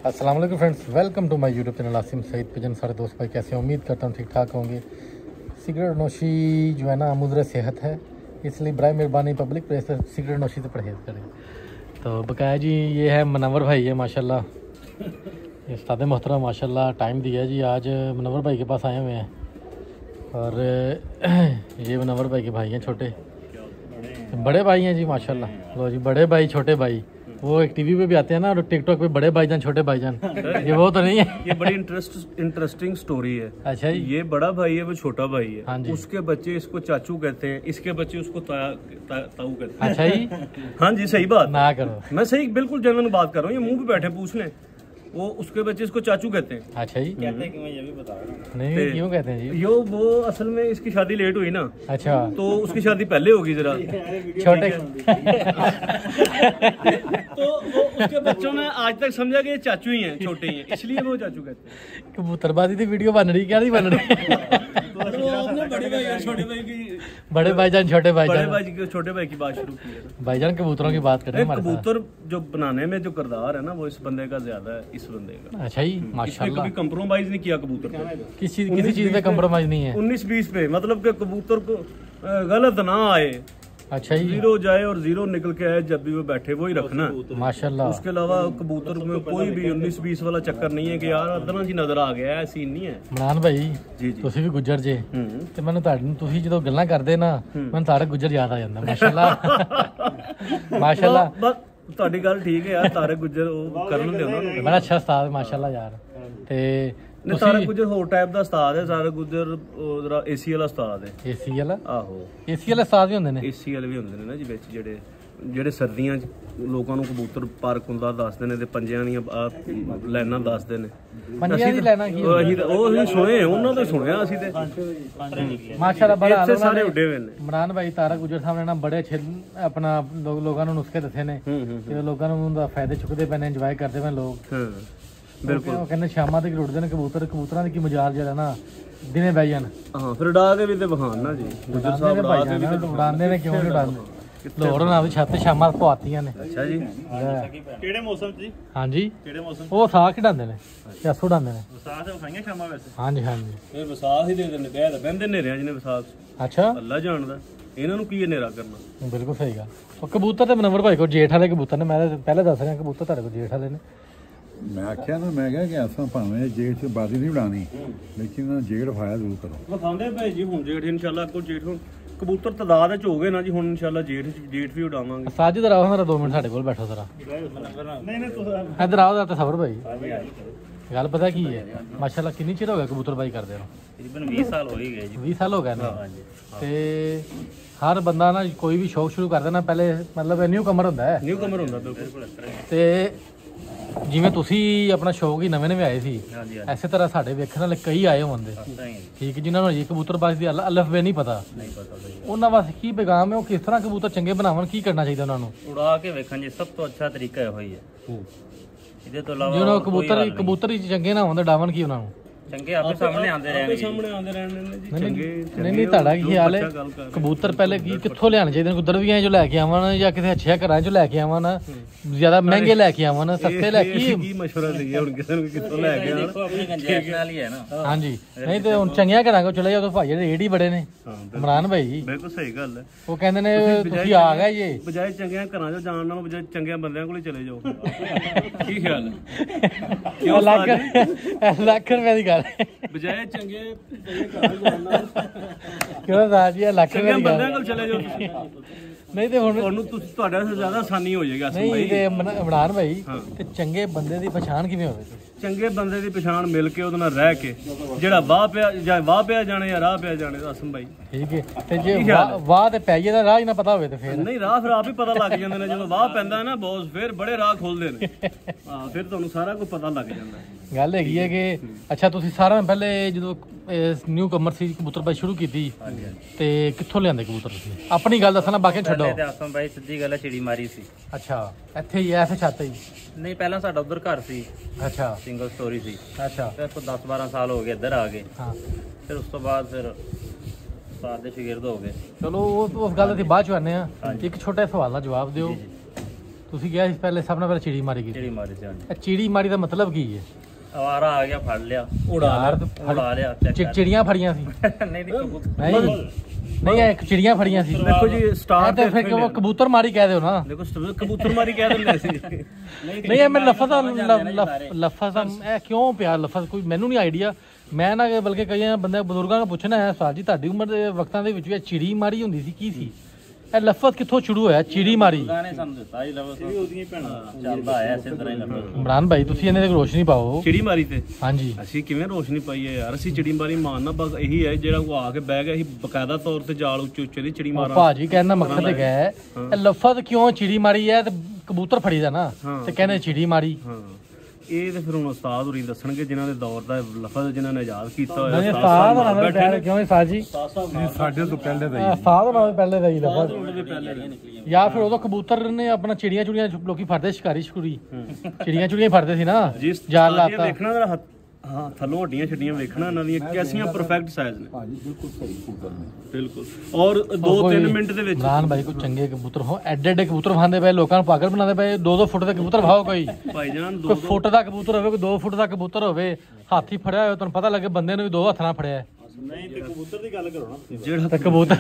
अस्सलाम वालेकुम friends, welcome to my YouTube channel Asim Saeed pigeon. सारे दोस्त भाई कैसे हैं? उम्मीद करता हूँ ठीक ठाक होंगे। सिगरेट नोशी जो है ना मुज़र सेहत है, इसलिए बराए मेहरबानी पब्लिक प्लेस पर सिगरेट नोशी से परहेज़ करें। तो बकाया जी ये है मुनव्वर भाई है माशाल्लाह, ये उस्ताद मोहतरम माशाल्लाह टाइम दिया जी। आज मुनव्वर भाई के पास आए हुए हैं और ये मुनव्वर भाई के भाई हैं छोटे, बड़े भाई हैं जी माशाल्लाह। लो जी बड़े भाई छोटे भाई, वो एक टीवी पे भी आते हैं ना और टिकटॉक पे बड़े भाईजान छोटे भाईजान, ये वो तो नहीं है। ये बड़ी इंटरेस्टिंग स्टोरी है। अच्छा जी, ये बड़ा भाई है, वो छोटा भाई है। हाँ जी। उसके बच्चे इसको चाचू कहते हैं, इसके बच्चे उसको ताऊ कहते हैं। अच्छा जी, हाँ जी सही बात ना करो, मैं सही बिल्कुल जेन्युइन बात कर रहा हूँ। ये मुंह पे बैठे पूछ लें, वो उसके बच्चे इसको चाचू कहते हैं। अच्छा जी, कहते हैं कि मैं ये भी बता रहा हूँ। नहीं क्यों कहते हैं जी? यो वो असल में इसकी शादी लेट हुई ना, अच्छा तो उसकी शादी पहले होगी जरा छोटे तो वो उसके बच्चों ने आज तक समझा कि ये चाचू ही हैं, छोटे ही हैं, इसलिए वो चाचू कहते हैं। कबूतरबाजी की वीडियो बन रही क्या नहीं बन रही? बड़े भाई और छोटे भाई की, बड़े भाईजान छोटे बड़े भाईजान, भाई की छोटे भाई की बात शुरू की है। भाईजान कबूतरों की बात करें हमारे साथ। कबूतर जो बनाने में जो किरदार है ना, वो इस बंदे का ज्यादा है, इस बंदे का। अच्छा जी इसने माशाल्लाह, कभी कंप्रोमाइज नहीं किया कबूतर पे, किसी चीज पे कंप्रोमाइज नहीं है। 19-20 पे, मतलब कि कबूतर को गलत ना आए, अच्छा जी जीरो जाए और जीरो निकल के आए, जब भी वो बैठे वो ही रखना। माशाल्लाह। उसके अलावा कबूतर में कोई भी 19-20 वाला चक्कर नहीं है कि यार अदना जी नजर आ गया, ऐसा सीन नहीं है। ਮਨਾਨ ਭਾਈ ਜੀ ਜੀ। ਤੁਸੀਂ ਵੀ ਗੁੱਜਰ ਜੇ ਹੂੰ ਤੇ ਮੈਨੂੰ ਤੁਸੀਂ ਜਦੋਂ ਗੱਲਾਂ ਕਰਦੇ ਨਾ ਮੈਨੂੰ ਤਾਰਕ ਗੁੱਜਰ ਯਾਦ ਆ ਜਾਂਦਾ ਮਾਸ਼ਾਅੱਲਾ ਮਾਸ਼ਾਅੱਲਾ। ਬਸ ਤੁਹਾਡੀ ਗੱਲ ਠੀਕ ਹੈ ਯਾਰ, ਤਾਰੇ ਗੁੱਜਰ ਉਹ ਕਰਨ ਦੇ ਉਹਨਾਂ ਨੂੰ ਬੜਾ ਅੱਛਾ ਉਸਤਾਦ ਮਾਸ਼ਾਅੱਲਾ ਯਾਰ। ਤੇ ਨੇ ਤਾਰੇ ਗੁੱਜਰ ਹੋਰ ਟਾਈਪ ਦਾ ਉਸਤਾਦ ਹੈ। ਤਾਰੇ ਗੁੱਜਰ ਉਹ ਜਰਾ ਏਸੀ ਵਾਲਾ ਉਸਤਾਦ ਹੈ। ਏਸੀ ਵਾਲਾ? ਆਹੋ ਏਸੀ ਵਾਲੇ ਉਸਤਾਦ ਵੀ ਹੁੰਦੇ ਨੇ? ਏਸੀ ਵਾਲੇ ਵੀ ਹੁੰਦੇ ਨੇ ਨਾ ਜੀ ਵਿੱਚ, ਜਿਹੜੇ ਸਰਦੀਆਂ 'ਚ ਲੋਕਾਂ ਨੂੰ ਕਬੂਤਰ ਪਾਰਕ ਹੁੰਦਾ ਦੱਸਦੇ ਨੇ ਤੇ ਪੰਜਿਆਂ ਦੀਆਂ ਲਾਈਨਾਂ ਦੱਸਦੇ ਨੇ। ਪੰਜਿਆਂ ਦੀ ਲਾਈਨਾਂ ਕੀ? ਉਹ ਸੁਣੇ, ਉਹਨਾਂ ਤੋਂ ਸੁਣਿਆ ਅਸੀਂ ਤੇ ਮਾਸ਼ਾਅੱਲਾ ਬੜਾ ਇੱਥੇ ਸਾਰੇ ਉੱਡੇ ਹੋਏ ਨੇ। ਮਨਾਨ ਭਾਈ ਤਾਰਕ ਗੁੱਜਰ ਸਾਹਿਬ ਨੇ ਨਾ ਬੜੇ ਅੱਛੇ ਆਪਣਾ ਲੋਕਾਂ ਨੂੰ ਨੁਸਖੇ ਦੱਸੇ ਨੇ ਤੇ ਲੋਕਾਂ ਨੂੰ ਉਹਦਾ ਫਾਇਦੇ ਚੁੱਕਦੇ ਪਏ ਨੇ, ਇੰਜੋਏ ਕਰਦੇ ਪਏ ਲੋਕ। ਹਾਂ ਬਿਲਕੁਲ। ਉਹ ਕਹਿੰਦੇ ਸ਼ਾਮਾਂ ਤੱਕ ਉੱਡਦੇ ਨੇ ਕਬੂਤਰ, ਕਬੂਤਰਾਂ ਦੀ ਕੀ ਮਜਾਲ ਜਿਹੜਾ ਨਾ ਦਿਨੇ ਬਹਿ ਜਾਣ। ਹਾਂ ਫਿਰ ਉਡਾ ਕੇ ਵੀ ਤੇ ਬਹਾਨ ਨਾ ਜੀ, ਗੁੱਜਰ ਸਾਹਿਬ ਉਡਾ ਕੇ ਵੀ ਤੇ ਉਡਾਉਂਦੇ ਨੇ, ਕਿਉਂ ਨਹੀਂ ਉਡਾਉਂਦੇ? ਲੋੜ ਨਾਲ ਵੀ ਛੱਤ ਸ਼ਾਮਾਂ ਪਵਾਤੀਆਂ ਨੇ। ਅੱਛਾ ਜੀ। ਕਿਹੜੇ ਮੌਸਮ 'ਚ ਜੀ? ਹਾਂਜੀ ਕਿਹੜੇ ਮੌਸਮ? ਉਹ ਸਾਹ ਖਿਡਾਉਂਦੇ ਨੇ, ਪਿਆਸ ਉਡਾਉਂਦੇ ਨੇ। ਵਿਸਾਖ ਵਿਖਾਈਆਂ ਸ਼ਾਮਾਂ ਵੈਸੇ? ਹਾਂਜੀ ਹਾਂਜੀ। ਇਹ ਵਿਸਾਖ ਹੀ ਦੇ ਦਿੰਦੇ, ਕਹਿ ਤਾਂ ਬਹਿੰਦੇ ਨੇਰਿਆਂ ਜਿਹਨੇ ਵਿਸਾਖ। ਅੱਛਾ ਅੱਲਾ ਜਾਣਦਾ ਇਹਨਾਂ ਨੂੰ ਕੀ ਹਨੇਰਾ ਕਰਨਾ। ਬਿਲਕੁਲ ਸਹੀ ਗੱਲ। ਉਹ ਕਬੂਤਰ ਤੇ ਮੁਨੱਵਰ ਭਾਈ ਕੋਲ ਜੇਠ ਵਾਲੇ ਕਬੂਤਰ ਨੇ, ਮੈਂ ਪਹਿਲੇ ਦੱਸ ਰਿਹਾ ਕਬੂਤਰ ਤੁਹਾਡੇ ਕੋਲ ਜੇਠ ਵਾਲੇ ਨੇ। ਮੈਂ ਆਖਿਆ ਨਾ, ਮੈਂ ਕਿਹਾ ਕਿ ਅਸਾਂ ਭਾਵੇਂ ਜੇਠ 'ਚ ਬਾਦੀ ਨਹੀਂ ਉਡਾਣੀ, ਲੇਕਿਨ ਜੇਠ ਫਾਇਆ ਜ਼ਰੂਰ ਕਰੋ। ਵਿਖਾਉਂਦੇ ਭਾਈ ਜੀ ਹੁਣ ਜੇਠ ਇਨਸ਼ਾਅੱਲਾ, ਅੱਗੋਂ ਜੇਠ ਹੁਣ ਕਬੂਤਰ ਤਾਦਾਦ ਵਿੱਚ ਹੋ ਗਏ ਨਾ ਜੀ, ਹੁਣ ਇਨਸ਼ਾਅੱਲਾ ਜੇਠ ਵੀ ਉਡਾਵਾਂਗੇ। ਸਾਜਿਦ ਰਾਓ ਮੇਰਾ 2 ਮਿੰਟ ਸਾਡੇ ਕੋਲ ਬੈਠੋ ਜ਼ਰਾ। ਨਹੀਂ ਤੁਸੀਂ ਇੱਧਰ ਆਓ ਤਾਂ ਸਬਰ ਭਾਈ। ਗੱਲ ਪਤਾ ਕੀ ਹੈ, ਮਾਸ਼ਾਅੱਲਾ ਕਿੰਨੀ ਚਿਰ ਹੋ ਗਿਆ ਕਬੂਤਰਬਾਜੀ ਕਰਦੇ ਨੂੰ? ਤਕਰੀਬਨ 20 ਸਾਲ ਹੋ ਹੀ ਗਏ ਜੀ। 20 ਸਾਲ ਹੋ ਗਏ ਨੇ। ਤੇ ਹਰ ਬੰਦਾ ਨਾ ਕੋਈ ਵੀ ਸ਼ੌਕ ਸ਼ੁਰੂ ਕਰਦਾ ਨਾ, ਪਹਿਲੇ ਮਤਲਬ ਨਿਊ ਕਮਰ ਹੁੰਦਾ ਹੈ। ਨਿਊ ਕਮਰ ਹੁੰਦਾ ਬਿਲਕੁਲ। ਤੇ ਜਿਵੇਂ ਤੁਸੀਂ ਆਪਣਾ ਸ਼ੌਕ ਹੀ ਨਵੇਂ ਆਏ ਸੀ, ਐਸੇ ਤਰ੍ਹਾਂ ਸਾਡੇ ਵੇਖਣ ਵਾਲੇ ਕਈ ਆਏ ਹੁੰਦੇ ਠੀਕ, ਜਿਨ੍ਹਾਂ ਨੂੰ ਇਹ ਕਬੂਤਰਬਾਜ਼ੀ ਦੀ ਅਲਫ ਬੇ ਨਹੀਂ ਪਤਾ, ਉਹਨਾਂ ਵਾਸਤੇ ਕੀ ਪੈਗਾਮ ਹੈ? ਉਹ ਕਿਸ ਤਰ੍ਹਾਂ ਕਬੂਤਰ ਚੰਗੇ ਬਣਾਉਣ, ਕੀ ਕਰਨਾ ਚਾਹੀਦਾ ਉਹਨਾਂ ਨੂੰ? ਉਡਾ ਕੇ ਵੇਖਣ ਜੀ ਸਭ ਤੋਂ ਅੱਛਾ ਤਰੀਕਾ ਇਹੋ ਹੀ ਹੈ। ਇਹਦੇ ਤੋਂ ਇਲਾਵਾ ਜਿਹਨਾਂ ਕਬੂਤਰ ਹੀ ਚੰਗੇ ਨਾ ਹੋਣ ਤਾਂ ਡਾਵਣ ਕੀ ਉਹਨਾਂ ਨੂੰ? ਚੰਗੇ ਆਪੇ ਸਾਹਮਣੇ ਆਉਂਦੇ ਰਹਿਣਗੇ। ਸਾਹਮਣੇ ਆਉਂਦੇ ਰਹਿਣੇ ਨੇ ਜੀ ਚੰਗੇ। ਨਹੀਂ ਤੁਹਾਡਾ ਕੀ ਖਿਆਲ ਹੈ? ਕਬੂਤਰ ਪਹਿਲੇ ਕਿੱਥੋਂ ਲਿਆਉਣੇ ਚਾਹੀਦੇ ਨੇ? ਦਰਵੀਆਂ ਚੋਂ ਲੈ ਕੇ ਆਵਣ ਜਾਂ ਕਿਸੇ ਅੱਛੇ ਘਰਾਂ ਚੋਂ ਲੈ ਕੇ ਆਵਣ, ਜ਼ਿਆਦਾ ਮਹਿੰਗੇ ਲੈ ਕੇ ਆਵਣ, ਸਸਤੇ ਲੈ ਕੇ? ਕੀ ਮਸ਼ਵਰਾ ਦਈਏ ਹੁਣ ਕਿਸੇ ਨੂੰ ਕਿੱਥੋਂ ਲੈ ਕੇ ਆਉਣ? ਦੇਖੋ ਆਪਣੀ ਗੰਜਾਇਸ਼ ਨਾਲ ਹੀ ਹੈ ਨਾ। ਹਾਂਜੀ ਨਹੀਂ ਤੇ ਹੁਣ ਚੰਗੀਆਂ ਘਰਾਂ ਕੋਲ ਚਲੇ ਜਾਓ ਤਾਂ ਭਾਈ ਜਿਹੜੇ ਏਡੀ ਬੜੇ ਨੇ ਇਮਰਾਨ ਭਾਈ ਜੀ, ਬਿਲਕੁਲ ਸਹੀ ਗੱਲ ਹੈ। ਉਹ ਕਹਿੰਦੇ ਨੇ ਤੁਸੀਂ ਆ ਗਏ ਜੇ, ਬਜਾਏ ਚੰਗਿਆਂ ਘਰਾਂ 'ਚ ਜਾਣ ਨਾਲੋਂ ਬਜਾਏ ਚੰਗਿਆਂ ਬੰਦਿਆਂ ਕੋਲ ਹੀ ਚਲੇ ਜਾਓ। ਕੀ ਖਿਆਲ ਹੈ? ਲੱਖ ਰੁਪਏ ਦੀ ਗੱਲ ਬਜਾਏ ਚੰਗੇ ਘਰਾਂ 'ਚ ਜਾਣ ਨਾਲੋਂ ਕਿਉਂ ਸਾਜੀ ਲੱਖ ਰੁਪਏ ਚੰਗਿਆਂ ਦੀ ਬੰਦਿਆਂ ਗੱਲ? ਕੋਲ ਚਲੇ ਜਾਓ ਤੁਸੀਂ। ਨਹੀਂ ਤੇ ਹੁਣ ਤੁਹਾਨੂੰ ਤੁਹਾਡੇ ਵਾਸਤੇ ਜ਼ਿਆਦਾ ਆਸਾਨੀ ਹੋ ਜਾਏਗਾ। ਨਹੀਂ ਤੇ ਇਮਰਾਨ ਭਾਈ ਤੇ ਚੰਗੇ ਬੰਦੇ ਦੀ ਪਛਾਣ ਕਿਵੇਂ ਹੋਵੇ? ਚੰਗੇ ਬੰਦੇ ਦੀ ਪਛਾਣ ਮਿਲ ਕੇ ਉਹਦੇ ਨਾਲ ਰਹਿ ਕੇ, ਜਿਹੜਾ ਵਾਹ ਪਿਆ ਜਾਣੇ ਜਾਂ ਰਾਹ ਪਿਆ ਜਾਣੇ। ਆਸਮ ਭਾਈ ਠੀਕ ਹੈ। ਤੇ ਜੇ ਵਾਹ ਤੇ ਪੈ ਦਾ ਰਾਹ ਹੀ ਨਾ ਪਤਾ ਹੋਵੇ ਤੇ ਫਿਰ? ਨਹੀਂ, ਰਾਹ ਫਿਰ ਆਪ ਹੀ ਪਤਾ ਲੱਗ ਜਾਂਦੇ ਨੇ। ਜਦੋਂ ਵਾਹ ਪੈਂਦਾ ਨਾ ਬੌਸ, ਫਿਰ ਬੜੇ ਰਾਹ ਖੋਲਦੇ ਨੇ। ਹਾਂ ਫਿਰ ਤੁਹਾਨੂੰ ਸਾਰਾ ਕੁਝ ਪਤਾ ਲੱਗ ਜਾਂਦਾ। ਗੱਲ ਹੈਗੀ ਹੈ ਕਿ ਅੱਛਾ ਤੁਸੀਂ ਸਾਰਿਆਂ ਨੂੰ ਪਹਿਲੇ ਜਦੋਂ ਨਿਊ ਕਮਰ ਸੀ ਕਬੂਤਰਬਾਜ਼ੀ ਸ਼ੁਰੂ ਕੀਤੀ ਤੇ ਕਿੱਥੋਂ ਲਿਆਂਦੇ ਕਬੂਤਰ ਤੁਸੀਂ? ਆਪਣੀ ਗੱਲ ਦੱਸਣਾ, ਬਾਕੀ ਛੱਡੋ। ਆਸਮ ਭਾਈ ਸਿੱਧੀ ਗੱਲ ਹੈ, ਚਿੜੀ ਮਾਰੀ ਸੀ। ਅੱਛਾ ਇੱਥੇ ਹੀ ਐਸੇ ਛੱਤ ਹੀ? ਨਹੀਂ ਪਹਿਲਾਂ ਸਾਡਾ ਉਧਰ ਘਰ ਸੀ। ਅੱਛਾ ਸਿੰਗਲ ਸਟੋਰੀ ਸੀ। ਅੱਛਾ ਫਿਰ ਤੋਂ 10-12 ਸਾਲ ਹੋ ਗਏ ਇੱਧਰ ਆ ਗਏ। ਹਾਂ ਫਿਰ ਉਸ ਤੋਂ ਬਾਅਦ ਫਿਰ ਉਸਤਾਦ ਦੇ ਸ਼ਾਗਿਰਦ ਹੋ ਗਏ। ਚਲੋ ਉਸ ਗੱਲ ਅਸੀਂ ਬਾਅਦ ਚ ਆਉਂਦੇ ਹਾਂ। ਇੱਕ ਛੋਟੇ ਸਵਾਲ ਦਾ ਜਵਾਬ ਦਿਓ। ਤੁਸੀਂ ਕਿਹਾ ਸੀ ਪਹਿਲੇ ਸਭ ਨਾਲ ਪਹਿਲਾਂ ਚਿੜੀ ਮਾਰੀ ਗਈ। ਚਿੜੀ ਮਾਰੀ ਸੀ। ਇਹ ਚਿੜੀ ਮਾਰੀ ਦਾ ਮਤਲਬ ਕੀ ਹੈ? ਆਵਾਰਾ ਆ ਗਿਆ, ਫੜ ਲਿਆ, ਉਡਾ ਲਿਆ। ਚਿੜੀਆਂ ਫੜੀਆਂ ਸੀ? ਨਹੀਂ ਨਹੀਂ ਇਹ ਚਿੜੀਆਂ ਫੜੀਆਂ ਸੀ। ਦੇਖੋ ਜੀ ਸਟਾਰਟ ਤੇ ਫਿਰ ਕਬੂਤਰ ਮਾਰੀ ਕਹਿ ਦਿਓ ਨਾ। ਦੇਖੋ ਕਬੂਤਰ ਮਾਰੀ ਕਹਿ ਦਿੰਦੇ ਸੀ। ਨਹੀਂ ਇਹ ਮੇਰੇ ਲਫ਼ਜ਼ ਦਾ ਇਹ ਕਿਉਂ ਪਿਆ ਲਫ਼ਜ਼, ਕੋਈ ਮੈਨੂੰ ਨਹੀਂ ਆਈਡੀਆ। ਮੈਂ ਨਾ ਬਲਕਿ ਕਈ ਬੰਦੇ ਬਜ਼ੁਰਗਾਂ ਨੂੰ ਪੁੱਛਣਾ ਹੈ ਸਾਲ ਜੀ ਤੁਹਾਡੀ ਉਮਰ ਦੇ ਵਕਤਾਂ ਦੇ ਵਿੱਚ ਵੀ ਚਿੜੀ ਮਾਰੀ ਹੁੰਦੀ ਸੀ, ਕੀ ਸੀ ਇਹ ਲਫ਼ਜ਼, ਕਿੱਥੋਂ ਸ਼ੁਰੂ ਹੋਇਆ ਚਿੜੀ ਮਾਰੀ? ਗਾਣੇ ਸਾਨੂੰ ਦਿੱਤਾ ਹੀ ਲਫ਼ਜ਼, ਉਹਦੀਆਂ ਭੈਣਾਂ ਚੱਲਦਾ ਆਇਆ ਇਸੇ ਤਰ੍ਹਾਂ ਹੀ ਲਫ਼ਜ਼। ਇਮਰਾਨ ਭਾਈ ਤੁਸੀਂ ਇਹਨੇ ਤੇ ਰੋਸ਼ਨੀ ਪਾਓ। ਚਿੜੀ ਮਾਰੀ ਤੇ ਹਾਂਜੀ ਅਸੀਂ ਕਿਵੇਂ ਰੋਸ਼ਨੀ ਪਾਈਏ ਯਾਰ? ਅਸੀਂ ਚਿੜੀ ਮਾਰੀ ਮਾਰਨਾ ਬਸ ਇਹੀ ਹੈ, ਜਿਹੜਾ ਉਹ ਆ ਕੇ ਬਹਿ ਗਿਆ ਸੀ ਬਕਾਇਦਾ ਤੌਰ ਤੇ ਜਾਲ ਉੱਚੇ ਉੱਚੇ ਦੀ ਚਿੜੀ ਮਾਰਾਂ। ਭਾਜੀ ਕਹਿਣ ਦਾ ਮਕਸਦ ਹੈਗਾ ਹੈ ਇਹ ਲਫ਼ਜ਼ ਕਿਉਂ ਚਿੜੀ ਮਾਰੀ ਹੈ, ਤੇ ਕਬੂਤਰ ਫੜੀ ਦਾ ਨਾ ਤੇ ਕਹਿੰਦੇ ਚਿੜੀ ਮਾਰੀ। ਹਾਂ ਇਹ ਤੇ ਫਿਰ ਹੁਣ ਉਸਤਾਦ ਹੋਰੀ ਦੱਸਣਗੇ ਜਿਨ੍ਹਾਂ ਦੇ ਦੌਰ ਦਾ ਲਫ਼ਜ਼ ਜਿਨ੍ਹਾਂ ਨੇ ਇਜਾਦ ਕੀਤਾ ਹੋਇਆ। ਉਸਤਾਦ ਨਾਲ ਬੈਠੇ ਕਿਉਂ ਉਸਤਾਦ ਜੀ? ਸਾਡੇ ਤੋਂ ਪਹਿਲੇ ਦਾ ਉਸਤਾਦ ਨਾਲ ਪਹਿਲੇ ਦਾ ਹੀ ਲਫ਼ਜ਼, ਜਾਂ ਫਿਰ ਉਦੋਂ ਕਬੂਤਰ ਨੇ ਆਪਣਾ ਚਿੜੀਆਂ ਚੁੜੀਆਂ ਲੋਕੀ ਫੜਦੇ, ਸ਼ਿਕਾਰੀ ਸ਼ਿਕੂਰੀ ਚਿੜੀਆਂ ਚੁੜੀਆਂ ਫੜਦੇ ਸੀ ਨਾ, ਜਾਲ ਲਾਤਾ। ਦੇਖਣਾ ਜਰਾ ਹਾਂ ਥੱਲੋਂ ਹੱਡੀਆਂ ਛੱਡੀਆਂ ਵੇਖਣਾ ਇਹਨਾਂ ਦੀਆਂ ਕੈਸੀਆਂ ਪਰਫੈਕਟ ਸਾਈਜ਼ ਨੇ। ਭਾਜੀ ਬਿਲਕੁਲ ਸਹੀ ਕਬੂਤਰ ਨੇ, ਬਿਲਕੁਲ। ਔਰ 2-3 ਮਿੰਟ ਦੇ ਵਿੱਚ ਇਮਰਾਨ ਭਾਈ ਕੋਈ ਚੰਗੇ ਕਬੂਤਰ ਹੋ, ਐਡੇ ਕਬੂਤਰ ਵਹਾਉਂਦੇ ਪਏ, ਲੋਕਾਂ ਨੂੰ ਪਾਗਲ ਬਣਾਉਂਦੇ ਪਏ। 2-2 ਫੁੱਟ ਦੇ ਕਬੂਤਰ ਵਹਾਓ, ਕੋਈ ਭਾਈਜਾਨ ਕੋਈ ਫੁੱਟ ਦਾ ਕਬੂਤਰ ਹੋਵੇ, ਕੋਈ 2 ਫੁੱਟ ਦਾ ਕਬੂਤਰ ਹੋਵੇ, ਹਾਥੀ ਫੜਿਆ ਹੋਵੇ, ਤੁਹਾਨੂੰ ਪਤਾ ਲੱਗੇ ਬੰਦੇ ਨੂੰ ਵੀ 2 ਹੱਥ ਨਾਲ ਫੜਿਆ। ਨਹੀਂ ਤੇ ਕਬੂਤਰ ਦੀ ਗੱਲ ਕਰੋ ਨਾ, ਜਿਹੜਾ ਤੇ ਕਬੂਤਰ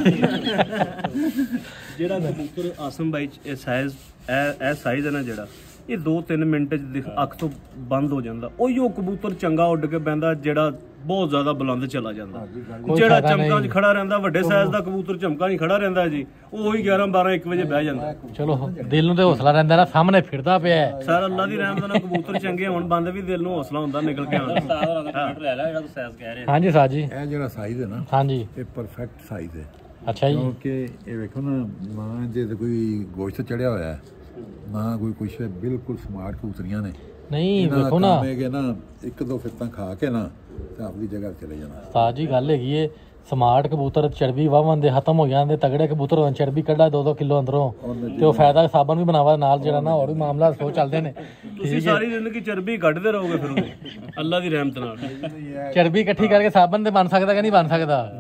ਜਿਹੜਾ ਕਬੂਤਰ ਆਸਮ ਬਾਈ ਇਹ ਸਾਈਜ਼ ਹੈ ਨਾ, ਜਿਹੜਾ ਇਹ 2-3 ਮਿੰਟ ਚ ਅੱਖ ਤੋਂ ਬੰਦ ਹੋ ਜਾਂਦਾ। ਉਹੀ ਉਹ ਕਬੂਤਰ ਚੰਗਾ ਉੱਡ ਕੇ ਬਹਿੰਦਾ ਜਿਹੜਾ ਬਹੁਤ ਜ਼ਿਆਦਾ ਬੁਲੰਦ ਚਲਾ ਜਾਂਦਾ। ਜਿਹੜਾ ਚਮਕਾਂ 'ਚ ਖੜਾ ਰਹਿੰਦਾ, ਵੱਡੇ ਸਾਈਜ਼ ਦਾ ਕਬੂਤਰ ਚਮਕਾਂ 'ਚ ਖੜਾ ਰਹਿੰਦਾ ਜੀ, ਉਹੀ 11-12-1 ਵਜੇ ਬਹਿ ਜਾਂਦਾ। ਚਲੋ ਦਿਲ ਨੂੰ ਤੇ ਹੌਸਲਾ ਰਹਿੰਦਾ ਨਾ, ਸਾਹਮਣੇ ਫਿਰਦਾ ਪਿਆ ਸਰ ਅੱਲਾ ਦੀ ਰਹਿਮਤ ਨਾਲ ਕਬੂਤਰ ਚੰਗੇ ਹੋਣ ਬੰਦ ਵੀ ਦਿਲ ਨੂੰ ਹੌਸਲਾ ਹੁੰਦਾ ਨਿਕਲ ਕੇ ਆਉਣ ਦਾ। ਲੈ ਲੈ ਜਿਹੜਾ ਤੂੰ ਸਾਈਜ਼ ਕਹਿ ਰਿਹਾ। ਹਾਂਜੀ ਸਾਜੀ, ਇਹ ਜਿਹੜਾ ਸਾਈਜ਼ ਹੈ ਨਾ, ਹਾਂਜੀ ਇਹ ਪਰਫੈਕਟ ਸਾਈਜ਼ ਹੈ। ਅੱਛਾ ਜੀ, ਕਿਉਂਕਿ ਇਹ ਵੇਖੋ ਨਾ, ਨਾ ਜੇ ਕੋਈ ਗੋਸ਼ਤ ਚੜਿਆ ਹੋਇਆ ਹੈ, ਨਾ ਕੋਈ ਕੁਛ, ਬਿਲਕੁਲ ਸਮਾਰਟ ਕਬੂਤਰੀਆਂ ਨੇ। ਨਹੀਂ ਵੇਖੋ ਨਾ, ਨਾ 1-2 ਫਿੱਤਾਂ ਖਾ ਕੇ ਨਾ ਤੇ ਆਪਣੀ ਜਗ੍ਹਾ ਚਲੇ ਜਾਣਾ। ਸਾਜੀ ਗੱਲ ਹੈਗੀ ਏ, ਸਮਾਰਟ ਕਬੂਤਰ ਚਰਬੀ ਵਾਹਵਾਂ ਦੇ ਖਤਮ ਹੋ ਜਾਂਦੇ, ਤਗੜੇ ਕਬੂਤਰ ਹੋਣ ਚਰਬੀ ਕੱਢਾ 2-2 ਕਿਲੋ ਅੰਦਰੋਂ, ਤੇ ਉਹ ਫਾਇਦਾ ਸਾਬਣ ਵੀ ਬਣਾਵਾ ਨਾਲ, ਜਿਹੜਾ ਨਾ ਹੋਰ ਵੀ ਮਾਮਲਾ ਸੋ ਚੱਲਦੇ ਨੇ। ਤੁਸੀਂ ਸਾਰੀ ਜ਼ਿੰਦਗੀ ਚਰਬੀ ਕੱਢਦੇ ਰਹੋਗੇ ਫਿਰ ਅੱਲਾ ਦੀ ਰਹਿਮਤ ਨਾਲ। ਚਰਬੀ ਇਕੱਠੀ ਕਰਕੇ ਸਾਬਣ ਤੇ ਬਣ ਸਕਦਾ ਕਿ ਨਹੀਂ ਬਣ ਸਕਦਾ?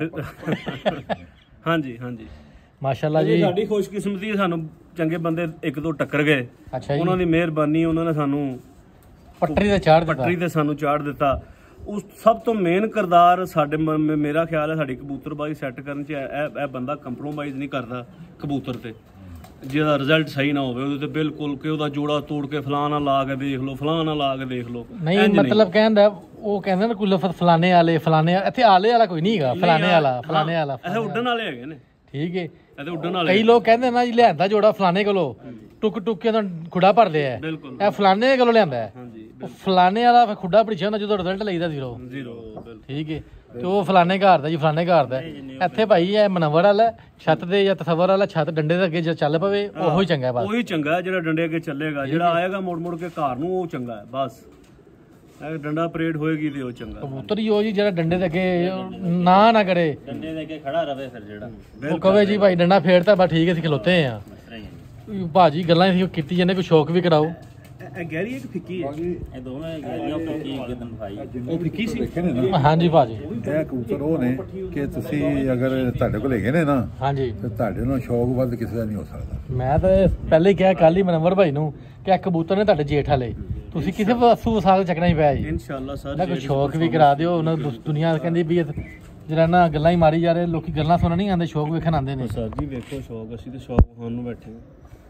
ਹਾਂਜੀ ਹਾਂਜੀ ਮਾਸ਼ਾਅੱਲਾ ਜੀ, ਸਾਡੀ ਖੁਸ਼ਕਿਸਮਤੀ ਹੈ, ਸਾਨੂੰ ਚੰਗੇ ਬੰਦੇ 1-2 ਟੱਕਰ ਗਏ। ਅੱਛਾ ਜੀ, ਉਹਨਾਂ ਦੀ ਮਿਹਰਬਾਨੀ, ਉਹਨਾਂ ਨੇ ਸਾਨੂੰ ਪੱਟਰੀ ਤੇ ਚਾੜ ਦਿੱਤਾ। ਪੱਟਰੀ ਤੇ ਸਾਨੂੰ ਚਾੜ ਦਿੱਤਾ। ਉਸ ਸਭ ਤੋਂ ਮੇਨ ਕਿਰਦਾਰ ਸਾਡੇ ਮੇਰਾ ਖਿਆਲ ਹੈ ਸਾਡੀ ਕਬੂਤਰਬਾਜ਼ੀ ਸੈੱਟ ਕਰਨ 'ਚ ਇਹ ਬੰਦਾ ਕੰਪਰੋਮਾਈਜ਼ ਨਹੀਂ ਕਰਦਾ ਕਬੂਤਰ ਤੇ। ਜਿਹਦਾ ਰਿਜ਼ਲਟ ਸਹੀ ਨਾ ਹੋਵੇ ਉਹਦੇ ਤੇ ਬਿਲਕੁਲ ਕਿ ਉਹਦਾ ਜੋੜਾ ਤੋੜ ਕੇ ਫਲਾਣਾ ਲਾ ਕੇ ਦੇਖ ਲਓ, ਫਲਾਣਾ ਲਾ ਕੇ ਦੇਖ ਲਓ। ਨਹੀਂ ਮਤਲਬ ਕਹਿੰਦਾ ਉਹ ਕਹਿੰਦੇ ਨਾ ਕੋਈ ਲਫ਼ਜ਼ ਫਲਾਣੇ ਵਾਲੇ, ਫਲਾਣੇ ਇੱਥੇ ਆਲੇ ਵਾਲਾ ਕੋਈ ਨਹੀਂ ਹੈਗਾ, ਫਲਾਣੇ ਵਾਲਾ, ਫਲਾਣੇ ਵਾਲਾ। ਇਹ ਉੱਡਣ ਵਾਲੇ ਹੈਗੇ ਨੇ, ਠੀਕ ਹੈ। ਇਹ ਉੱਡਣ ਵਾਲੇ। ਕਈ ਲੋਕ ਕਹਿੰਦੇ ਨਾ ਜੀ ਲਿਆਂਦਾ ਜੋੜਾ ਫਲਾਣੇ ਕੋਲੋਂ, ਟੁੱਕ ਟੁੱਕ ਕੇ ਤਾਂ ਖੁੱਡਾ ਭਰਦੇ ਆ, ਬਿਲਕੁਲ ਇਹ ਫਲਾਣੇ ਕੋਲੋਂ ਲਿਆਂਦਾ ਹੈ। ਹਾਂਜੀ ਉਹ ਫਲਾਣੇ ਵਾਲਾ ਫਿਰ ਖੁੱਡਾ ਭਰੀਚਾ ਹੁੰਦਾ ਜਦੋਂ ਰਿਜ਼ਲਟ ਲਈਦਾ 0 ਬਿਲਕੁਲ ਠੀਕ ਹੈ। ਤੇ ਉਹ ਫਲਾਣੇ ਘਰ ਦਾ ਜੀ, ਫਲਾਣੇ ਘਰ ਦਾ। ਇੱਥੇ ਭਾਈ ਇਹ ਮਨਵਰ ਵਾਲਾ ਛੱਤ ਦੇ ਜਾਂ ਤਸਵਰ ਵਾਲਾ ਛੱਤ ਡੰਡੇ ਦੇ ਅੱਗੇ ਜੇ ਚੱਲ ਪਵੇ ਉਹੋ ਹੀ ਚੰਗਾ ਬਸ। ਉਹੀ ਚੰਗਾ ਜਿਹੜਾ ਡੰਡੇ ਅੱਗੇ ਚੱਲੇਗਾ, ਜਿਹੜਾ ਆਏਗਾ ਮੁੜ ਮੁੜ ਕੇ ਘਰ ਨੂੰ ਉਹ ਚੰਗਾ ਹੈ ਬਸ। ਇਹ ਡੰਡਾ ਪਰੇਡ ਹੋਏਗੀ ਤੇ ਉਹ ਚੰਗਾ। ਕਬੂਤਰ ਹੀ ਉਹ ਜੀ ਜਿਹੜਾ ਡੰਡੇ ਦੇ ਅੱਗੇ ਨਾ ਕਰੇ, ਡੰਡੇ ਦੇ ਅੱਗੇ ਖੜਾ ਰਵੇ ਫਿਰ ਜਿਹੜਾ ਉਹ ਕਵੇ ਜੀ ਭਾਈ ਡੰਡਾ ਫੇਰਤਾ ਬਸ ਠੀਕ ਹੈ, ਅਸੀਂ ਖਲੋਤੇ ਆ। ਭਾਜੀ ਗੱਲਾਂ ਅਸੀਂ ਕੀਤੀ ਜਾਂਦੇ, ਕੋਈ ਸ਼ੌਕ ਵੀ ਕਰਾਓ। ਇਹ ਗਹਿਰੀ ਇੱਕ ਫਿੱਕੀ ਹੈ, ਇਹ ਦੋਵੇਂ ਗੇਰੀਆਂ ਫਿੱਕੀ ਗਿੱਦਨ ਭਾਈ। ਉਹ ਫਿੱਕੀ ਸੀ। ਦੇਖੇ ਨੇ ਨਾ, ਹਾਂਜੀ ਭਾਜੀ, ਇਹ ਕਬੂਤਰ ਉਹ ਨੇ ਕਿ ਤੁਸੀਂ ਅਗਰ ਤੁਹਾਡੇ ਕੋਲ ਹੈਗੇ ਨੇ ਨਾ, ਹਾਂਜੀ, ਤੇ ਤੁਹਾਡੇ ਨਾਲ ਸ਼ੌਕ ਵੱਧ ਕਿਸੇ ਦਾ ਨਹੀਂ ਹੋ ਸਕਦਾ। ਮੈਂ ਤਾਂ ਪਹਿਲੇ ਹੀ ਕਿਹਾ ਕੱਲ ਹੀ ਮਨਵਰ ਭਾਈ ਨੂੰ ਕਿ ਇਹ ਕਬੂਤਰ ਨੇ ਤੁਹਾਡੇ ਜੇਠ ਵਾਲੇ, ਤੁਸੀਂ ਕਿਸੇ ਵਸੂ ਸਾਗ ਚੱਕਣਾ ਹੀ ਪਿਆ ਜੀ। ਇਨਸ਼ਾਅੱਲਾ ਸਰ ਨਾ ਕੋਈ ਸ਼ੌਕ ਵੀ ਕਰਾ ਦਿਓ। ਉਹਨਾਂ ਦੁਨੀਆ ਕਹਿੰਦੀ ਵੀ ਜਿਹੜਾ ਨਾ ਗੱਲਾਂ ਹੀ ਮਾਰੀ ਜਾ ਰਹੇ, ਲੋਕੀ ਗੱਲਾਂ ਸੁਣਨ ਨਹੀਂ ਆਉਂਦੇ, ਸ਼ੌਕ ਵੇਖਣ ਆਉਂਦੇ ਨੇ। ਸਰ ਜੀ ਵੇਖੋ ਸ਼ੌਕ, ਅਸੀਂ ਤੇ ਸ਼ੌਕ ਖਾਣ ਨੂੰ ਬੈਠੇ ਹਾਂ।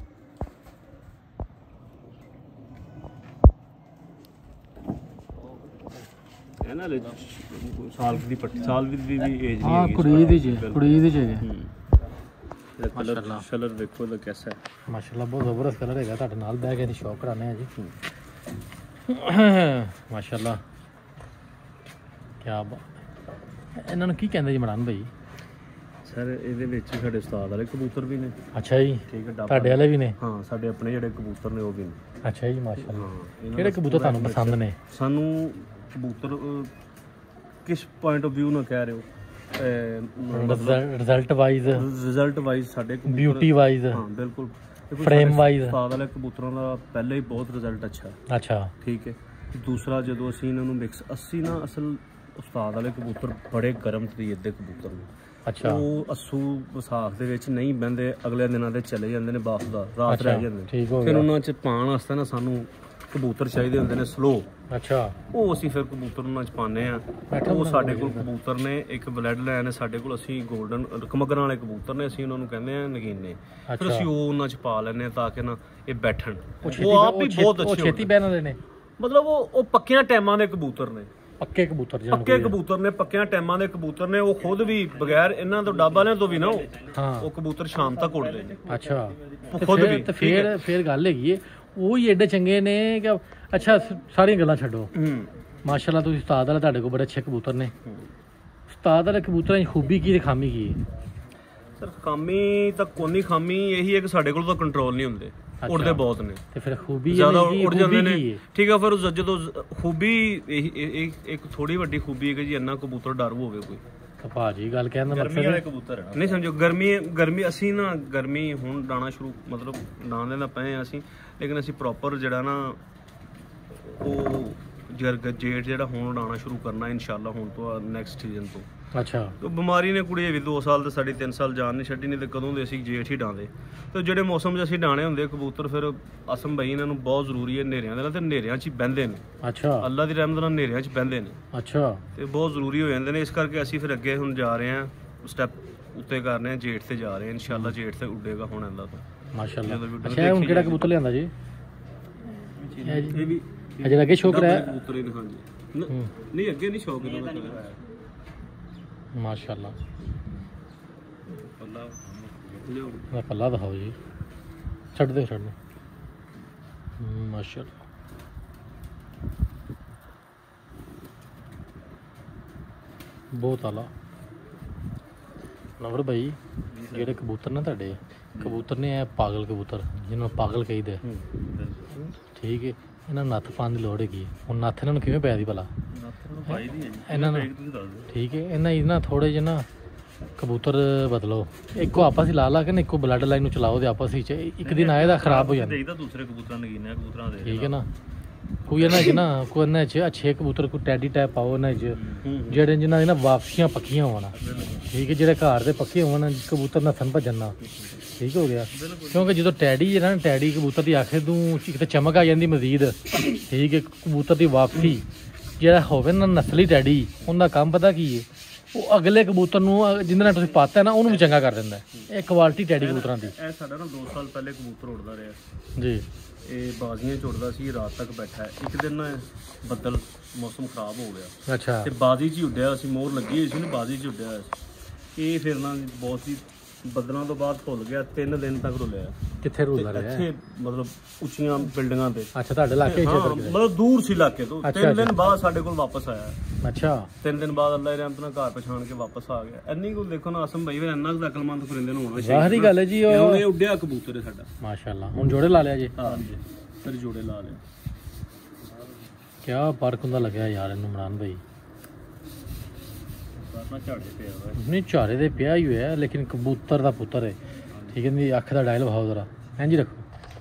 ਇਹ ਨਾ ਸਾਲ ਦੀ ਪੱਟੀ, ਸਾਲ ਦੀ ਵੀ ਏਜ ਨਹੀਂ ਹਾਂ ਕੁੜੀ ਦੀ ਜੇ, ਕੁੜੀ ਦੀ ਜੇ। ਕਲਰ ਸ਼ਲਰ ਵੇਖੋ ਦਾ ਕਿਹਦਾ ਹੈ। ਮਾਸ਼ਾਅੱਲਾ ਬਹੁਤ ਜ਼ਬਰਦਸਤ ਕਲਰ ਹੈਗਾ। ਤੁਹਾਡੇ ਨਾਲ ਬਹਿ ਕੇ ਸ਼ੌਕ ਕਰਾਣੇ ਆ ਜੀ। ਮਾਸ਼ਾਅੱਲਾ ਕਿਆ ਇਹਨਾਂ ਨੂੰ ਕੀ ਕਹਿੰਦੇ ਜੀ ਇਮਰਾਨ ਭਾਈ? ਸਰ ਇਹਦੇ ਵਿੱਚ ਸਾਡੇ ਉਸਤਾਦ ਵਾਲੇ ਕਬੂਤਰ ਵੀ ਨੇ। ਅੱਛਾ ਜੀ, ਠੀਕ ਹੈ। ਤੁਹਾਡੇ ਵਾਲੇ ਵੀ ਨੇ? ਹਾਂ ਸਾਡੇ ਆਪਣੇ ਜਿਹੜੇ ਕਬੂਤਰ ਨੇ ਉਹ ਵੀ ਨੇ। ਅੱਛਾ ਜੀ ਮਾਸ਼ਾਅੱਲਾ। ਕਿਹੜੇ ਕਬੂਤਰ ਤੁਹਾਨੂੰ ਪਸੰਦ ਨੇ? ਸਾਨੂੰ ਕਬੂਤਰ ਕਿਸ ਪੁਆਇੰਟ ਆਫ View ਨਾਲ ਕਹਿ ਰਹੇ ਹੋ? ਰਿਜ਼ਲਟ ਵਾਈਜ਼, ਰਿਜ਼ਲਟ ਵਾਈਜ਼ ਸਾਡੇ ਕਬੂਤਰ, ਬਿਊਟੀ ਵਾਈਜ਼, ਹਾਂ ਬਿਲਕੁਲ, ਫਰੇਮ ਵਾਈਜ਼। ਉਸਤਾਦ ਵਾਲੇ ਕਬੂਤਰਾਂ ਦਾ ਪਹਿਲੇ ਹੀ ਬਹੁਤ ਰਿਜ਼ਲਟ ਅੱਛਾ। ਅੱਛਾ ਠੀਕ ਹੈ। ਦੂਸਰਾ ਜਦੋਂ ਅਸੀਂ ਇਹਨਾਂ ਨੂੰ ਮਿਕਸ, ਅਸੀਂ ਨਾ ਅਸਲ ਉਸਤਾਦ ਵਾਲੇ ਕਬੂਤਰ ਬੜੇ ਗਰਮ ਤਰੀਕੇ ਦੇ ਕਬੂਤਰ ਨੇ। ਅੱਛਾ ਉਹ ਅੱਸੂ ਵਿਸਾਖ ਦੇ ਵਿੱਚ ਨਹੀਂ ਬਹਿੰਦੇ, ਅਗਲੇ ਦਿਨਾਂ ਦੇ ਚਲੇ ਜਾਂਦੇ ਨੇ ਵਾਪਸ ਦਾ, ਰਾਤ ਰਹਿ ਜਾਂਦੇ ਨੇ। ਠੀਕ ਹੋ ਫਿਰ ਗਿਆ। ਉਹਨਾਂ 'ਚ ਪਾਉਣ ਵਾਸਤੇ ਨਾ ਸਾਨੂੰ ਕਬੂਤਰ ਚਾਹੀਦੇ ਹੁੰਦੇ ਨੇ ਸਲੋ, ਅੱਛਾ ਉਹ ਅਸੀਂ ਫਿਰ ਕਬੂਤਰ ਉਹਨਾਂ 'ਚ ਪਾਉਂਦੇ ਆ। ਉਹ ਸਾਡੇ ਕੋਲ ਕਬੂਤਰ ਨੇ, ਇੱਕ ਬਲੈਡ ਲਾਈਨ ਹੈ ਸਾਡੇ ਕੋਲ, ਅਸੀਂ ਗੋਲਡਨ ਕਮਗਰਾਂ ਵਾਲੇ ਕਬੂਤਰ ਨੇ, ਅਸੀਂ ਉਹਨਾਂ ਨੂੰ ਕਹਿੰਦੇ ਆ ਨਗੀਨੇ। ਫਿਰ ਅਸੀਂ ਉਹ ਉਹਨਾਂ 'ਚ ਪਾ ਲੈਂਦੇ ਹਾਂ ਤਾਂ ਕਿ ਨਾ ਇਹ ਬੈਠਣ। ਉਹ ਆਪ ਵੀ ਬਹੁਤ ਅੱਛੇ ਛੇਤੀ ਬਹਿਣ ਵਾਲੇ ਨੇ, ਮਤਲਬ ਉਹ ਪੱਕਿਆਂ ਟਾਈਮਾਂ ਦੇ ਕਬੂਤਰ ਨੇ, ਪੱਕੇ ਕਬੂਤਰ ਪੱਕੇ ਕਬੂਤਰ ਨੇ, ਪੱਕਿਆਂ ਟਾਈਮਾਂ ਦੇ ਕਬੂਤਰ ਨੇ। ਉਹ ਖੁਦ ਵੀ ਬਗੈਰ ਇਹਨਾਂ ਤੋਂ ਡੱਬ ਵਾਲਿਆਂ ਤੋਂ ਵੀ ਨਾ ਉਹ ਕਬੂਤਰ ਸ਼ਾਮ ਤੱਕ ਉੱਡਦੇ ਨੇ। ਅੱਛਾ ਉਹ ਖੁਦ ਵੀ। ਤੇ ਫਿਰ ਗੱਲ ਹੈਗੀ ਏ, ਉਹ ਹੀ ਐਡੇ ਚੰਗੇ ਨੇ ਕਿ ਅੱਛਾ ਸਾਰੀਆਂ ਗੱਲਾਂ ਛੱਡੋ। ਮਾਸ਼ਾਅੱਲਾ ਤੁਸੀਂ ਉਸਤਾਦ ਵਾਲੇ, ਤੁਹਾਡੇ ਕੋਲ ਬੜੇ ਅੱਛੇ ਕਬੂਤਰ ਨੇ। ਉਸਤਾਦ ਵਾਲੇ ਕਬੂਤਰਾਂ ਦੀ ਖੂਬੀ ਕੀ ਤੇ ਖਾਮੀ ਕੀ ਹੈ? ਸਰ ਖਾਮੀ ਤਾਂ ਕੋਈ ਖਾਮੀ ਇਹੀ ਹੈ ਕਿ ਸਾਡੇ ਕੋਲ ਤਾਂ ਕੰਟਰੋਲ ਨਹੀਂ ਹੁੰਦੇ, ਉੜਦੇ ਬਹੁਤ ਨੇ। ਤੇ ਫਿਰ ਖੂਬੀ ਜ਼ਿਆਦਾ ਉੜ ਜਾਂਦੇ ਨੇ। ਠੀਕ ਆ, ਫਿਰ ਜਦੋਂ ਖੂਬੀ ਇੱਕ ਥੋੜੀ ਵੱਡੀ ਖੂਬੀ ਹੈ ਕਿ ਜੀ ਇੰਨਾ ਕਬੂਤਰ ਡਰੂ ਹੋਵੇ ਕੋਈ। ਭਾਜੀ ਗੱਲ ਕਹਿਣ ਦਾ ਗਰਮੀ ਵਾਲੇ ਕਬੂਤਰ ਹੈ ਨਹੀਂ ਸਮਝੋ। ਗਰਮੀ ਅਸੀਂ ਨਾ ਗਰਮੀ ਹੁਣ ਡਾਣਾ ਸ਼ੁਰੂ ਮਤਲਬ ਡਾਣੇ ਦਾ ਪਏ ਅਸੀਂ, ਲੇਕਿਨ ਅਸੀਂ ਪ੍ਰੋਪਰ ਜਿਹੜਾ ਨਾ ਉਹ ਜੇਠ ਜਿਹੜਾ ਹੁਣ ਉਡਾਉਣਾ ਸ਼ੁਰੂ ਕਰਨਾ ਇਨਸ਼ਾਅੱਲਾ, ਹੁਣ ਤੋਂ ਨੈਕਸਟ ਸੀਜ਼ਨ ਤੋਂ। ਅੱਛਾ ਤੇ ਬਿਮਾਰੀ ਨੇ ਕੁੜੀ ਵੀ 2 ਸਾਲ ਤੇ ਸਾਡੀ 3 ਸਾਲ ਜਾਨ ਨਹੀਂ ਛੱਡੀ, ਨਹੀਂ ਤੇ ਕਦੋਂ ਦੇ ਅਸੀਂ ਜੇਠ ਹੀ ਡਾਂਦੇ। ਤੇ ਜਿਹੜੇ ਮੌਸਮ 'ਚ ਅਸੀਂ ਡਾਣੇ ਹੁੰਦੇ ਕਬੂਤਰ, ਫਿਰ ਆਸਮ ਭਾਈ ਇਹਨਾਂ ਨੂੰ ਬਹੁਤ ਜ਼ਰੂਰੀ ਹੈ ਹਨੇਰਿਆਂ ਦੇ ਨਾਲ, ਤੇ ਹਨੇਰਿਆਂ 'ਚ ਹੀ ਬਹਿੰਦੇ ਨੇ। ਅੱਛਾ ਅੱਲਾ ਦੀ ਰਹਿਮਤ ਨਾਲ ਹਨੇਰਿਆਂ 'ਚ ਬਹਿੰਦੇ ਨੇ। ਅੱਛਾ ਤੇ ਬਹੁਤ ਜ਼ਰੂਰੀ ਹੋ ਜਾਂਦੇ ਨੇ, ਇਸ ਕਰਕੇ ਅਸੀਂ ਫਿਰ ਅੱਗੇ ਹੁਣ ਜਾ ਰਹੇ ਹਾਂ, ਸਟੈਪ ਉੱਤੇ ਕਰ ਰਹੇ ਹਾਂ, ਜੇਠ ਤੇ ਜਾ ਰਹੇ ਹਾਂ ਇਨਸ਼ਾਅੱਲਾ। ਜੇਠ ਤੇ ਉੱਡੇਗਾ ਹੁਣ ਇਹਦਾ ਤੋਂ ਮਾਸ਼ਾਅੱਲਾ। ਅੱਛਾ ਹੁਣ ਕਿਹੜਾ ਕਬੂਤਰ ਲਿਆਂਦਾ ਜੀ? ਇਹ ਵੀ ਅਜੇ ਅੱਗੇ ਸ਼ੌਕ ਰਿਹਾ ਕਬੂਤਰ ਇਹਨੇ। ਹਾਂਜੀ ਨਹੀਂ ਅੱਗੇ ਨਹੀਂ ਸ਼ੌਕ ਇਹਦਾ ਮਾਸ਼ਾਅੱਲਾ। ਲਿਓ ਪੱਲਾ ਦਿਖਾਓ ਜੀ, ਛੱਡ ਦੇ ਮਾਸ਼ਾਅੱਲਾ। ਬਹੁਤ ਆਲਾ। ਨਵਰ ਭਾਈ ਜਿਹੜੇ ਕਬੂਤਰ ਨੇ ਤੁਹਾਡੇ, ਕਬੂਤਰ ਨੇ ਇਹ ਪਾਗਲ ਕਬੂਤਰ ਜਿਹਨਾਂ ਨੂੰ ਪਾਗਲ ਕਹੀਦਾ, ਠੀਕ ਹੈ, ਇਹਨਾਂ ਨੂੰ ਨੱਥ ਪਾਉਣ ਦੀ ਲੋੜ ਹੈਗੀ। ਹੁਣ ਨੱਥ ਇਹਨਾਂ ਨੂੰ ਕਿਵੇਂ ਪੈ ਦੀ ਭਲਾ ਇਹਨਾਂ ਨੂੰ? ਠੀਕ ਹੈ, ਇਹਨਾਂ ਥੋੜੇ ਜਿਹੇ ਨਾ ਕਬੂਤਰ ਬਦਲੋ, ਇੱਕੋ ਆਪਸ ਹੀ ਲਾ ਕੇ ਨਾ ਇੱਕੋ ਬਲੱਡ ਲਾਈਨ ਨੂੰ ਚਲਾਓ ਤੇ ਆਪਸ ਵਿੱਚ ਇੱਕ ਦਿਨ ਆਏਦਾ ਖਰਾਬ ਹੋ ਜਾਂਦਾ। ਦੂਸਰੇ ਕਬੂਤਰਾਂ ਨਗੀਨੇ ਕਬੂਤਰਾਂ ਦੇ, ਠੀਕ ਹੈ ਨਾ। ਕੋਈ ਇਹਨਾਂ 'ਚ ਅੱਛੇ ਕਬੂਤਰ, ਕੋਈ ਟੈਡੀ ਟਾਈਪ ਪਾਓ ਇਹਨਾਂ 'ਚ, ਜਿਹੜੇ ਜਿਨ੍ਹਾਂ ਦੀ ਨਾ ਵਾਪਸੀਆਂ ਪੱਕੀਆਂ ਹੋਣ। ਠੀਕ ਹੈ, ਜਿਹੜੇ ਘਰ ਦੇ ਪੱਕੇ ਹੋਣ, ਕਬੂਤਰ ਨੱਸਣ ਭੱਜਣ ਨਾ। ਠੀਕ ਹੋ ਗਿਆ, ਕਿਉਂਕਿ ਜਦੋਂ ਟੈਡੀ ਜਿਹੜਾ ਨਾ, ਟੈਡੀ ਕਬੂਤਰ ਦੀ ਆਖਿਰ ਨੂੰ ਇੱਕ ਤਾਂ ਚਮਕ ਆ ਜਾਂਦੀ ਮਜ਼ੀਦ। ਠੀਕ ਹੈ, ਕਬੂਤਰ ਦੀ ਵਾਪਸੀ ਜਿਹੜਾ ਹੋਵੇ ਨਾ ਨਸਲੀ ਟੈਡੀ, ਉਹਦਾ ਕੰਮ ਪਤਾ ਕੀ ਹੈ, ਉਹ ਅਗਲੇ ਕਬੂਤਰ ਨੂੰ ਜਿਹਦੇ ਨਾਲ ਤੁਸੀਂ ਪਾਤਾ ਨਾ ਉਹਨੂੰ ਵੀ ਚੰਗਾ ਕਰ ਦਿੰਦਾ। ਇਹ ਕੁਆਲਿਟੀ ਟੈਡੀ ਕਬੂਤਰਾਂ ਦੀ। ਇਹ ਸਾਡਾ ਨਾ 2 ਸਾਲ ਪਹਿਲੇ ਕਬੂਤਰ ਉੱਡਦਾ ਰਿਹਾ ਜੀ। ਇਹ ਬਾਜ਼ੀਆਂ 'ਚ ਉੱਡਦਾ ਸੀ, ਰਾਤ ਤੱਕ ਬੈਠਾ ਹੈ। ਇੱਕ ਦਿਨ ਨਾ ਬੱਦਲ ਮੌਸਮ ਖਰਾਬ ਹੋ ਗਿਆ ਅੱਛਾ ਤੇ ਬਾਜ਼ੀ 'ਚ ਹੀ ਉੱਡਿਆ ਸੀ, ਮੋਹਰ ਲੱਗੀ ਹੋਈ ਸੀ ਨਾ, ਬਾਜ਼ੀ 'ਚ ਉੱਡਿਆ ਹੋਇਆ ਸੀ। ਇਹ ਫਿਰ ਨਾ ਬਹੁਤ ਹੀ ਬੱਦਲਾਂ ਤੋਂ ਬਾਅਦ ਭੁੱਲ ਗਿਆ, 3 ਦਿਨ ਤੱਕ ਰੁਲਿਆ। ਕਿੱਥੇ ਰੁਲਦਾ ਰਿਹਾ? ਇੱਥੇ ਮਤਲਬ ਉੱਚੀਆਂ ਬਿਲਡਿੰਗਾਂ ਤੇ। ਅੱਛਾ ਤੁਹਾਡੇ ਇਲਾਕੇ 'ਚ? ਮਤਲਬ ਦੂਰ ਸੀ ਇਲਾਕੇ ਤੋਂ। 3 ਦਿਨ ਬਾਅਦ ਸਾਡੇ ਕੋਲ ਵਾਪਸ ਆਇਆ। ਅੱਛਾ 3 ਦਿਨ ਬਾਅਦ ਅੱਲਾ ਦੀ ਰਹਿਮਤ ਨਾਲ ਘਰ ਪਛਾਣ ਕੇ ਵਾਪਸ ਆ ਗਿਆ। ਇੰਨੀ ਕੁ ਦੇਖੋ ਨਾ ਆਸਮ ਭਾਈ, ਫਿਰ ਇੰਨਾ ਕੁ ਅਕਲਮੰਦ ਪਰਿੰਦੇ ਨੂੰ ਹੋਣਾ ਚਾਹੀਦਾ। ਵਾਹਰੀ ਗੱਲ ਹੈ ਜੀ। ਉਹ ਇਹ ਉੱਡਿਆ ਕਬੂਤਰ ਹੈ ਸਾਡਾ ਮਾਸ਼ਾਅੱਲਾ। ਹੁਣ ਜੋੜੇ ਲਾ ਲਿਆ ਜੀ? ਹਾਂਜੀ ਫਿਰ ਜੋੜੇ ਲਾ ਲਿਆ। ਕਿਆ ਫਰਕ ਹੁੰਦਾ ਲੱਗਿਆ ਯਾਰ ਇਹਨੂੰ ਇਮਰਾਨ ਭਾਈ। ਨਹੀਂ ਝਾੜੇ ਦੇ ਪਿਆ ਹੀ ਹੋਇਆ, ਲੇਕਿਨ ਕਬੂਤਰ ਦਾ ਪੁੱਤਰ ਹੈ। ਠੀਕ ਹੈ ਜੀ, ਅੱਖ ਦਾ ਡਾਇਲ ਵਿਖਾਓ ਜ਼ਰਾ, ਇੰਝ ਰੱਖੋ।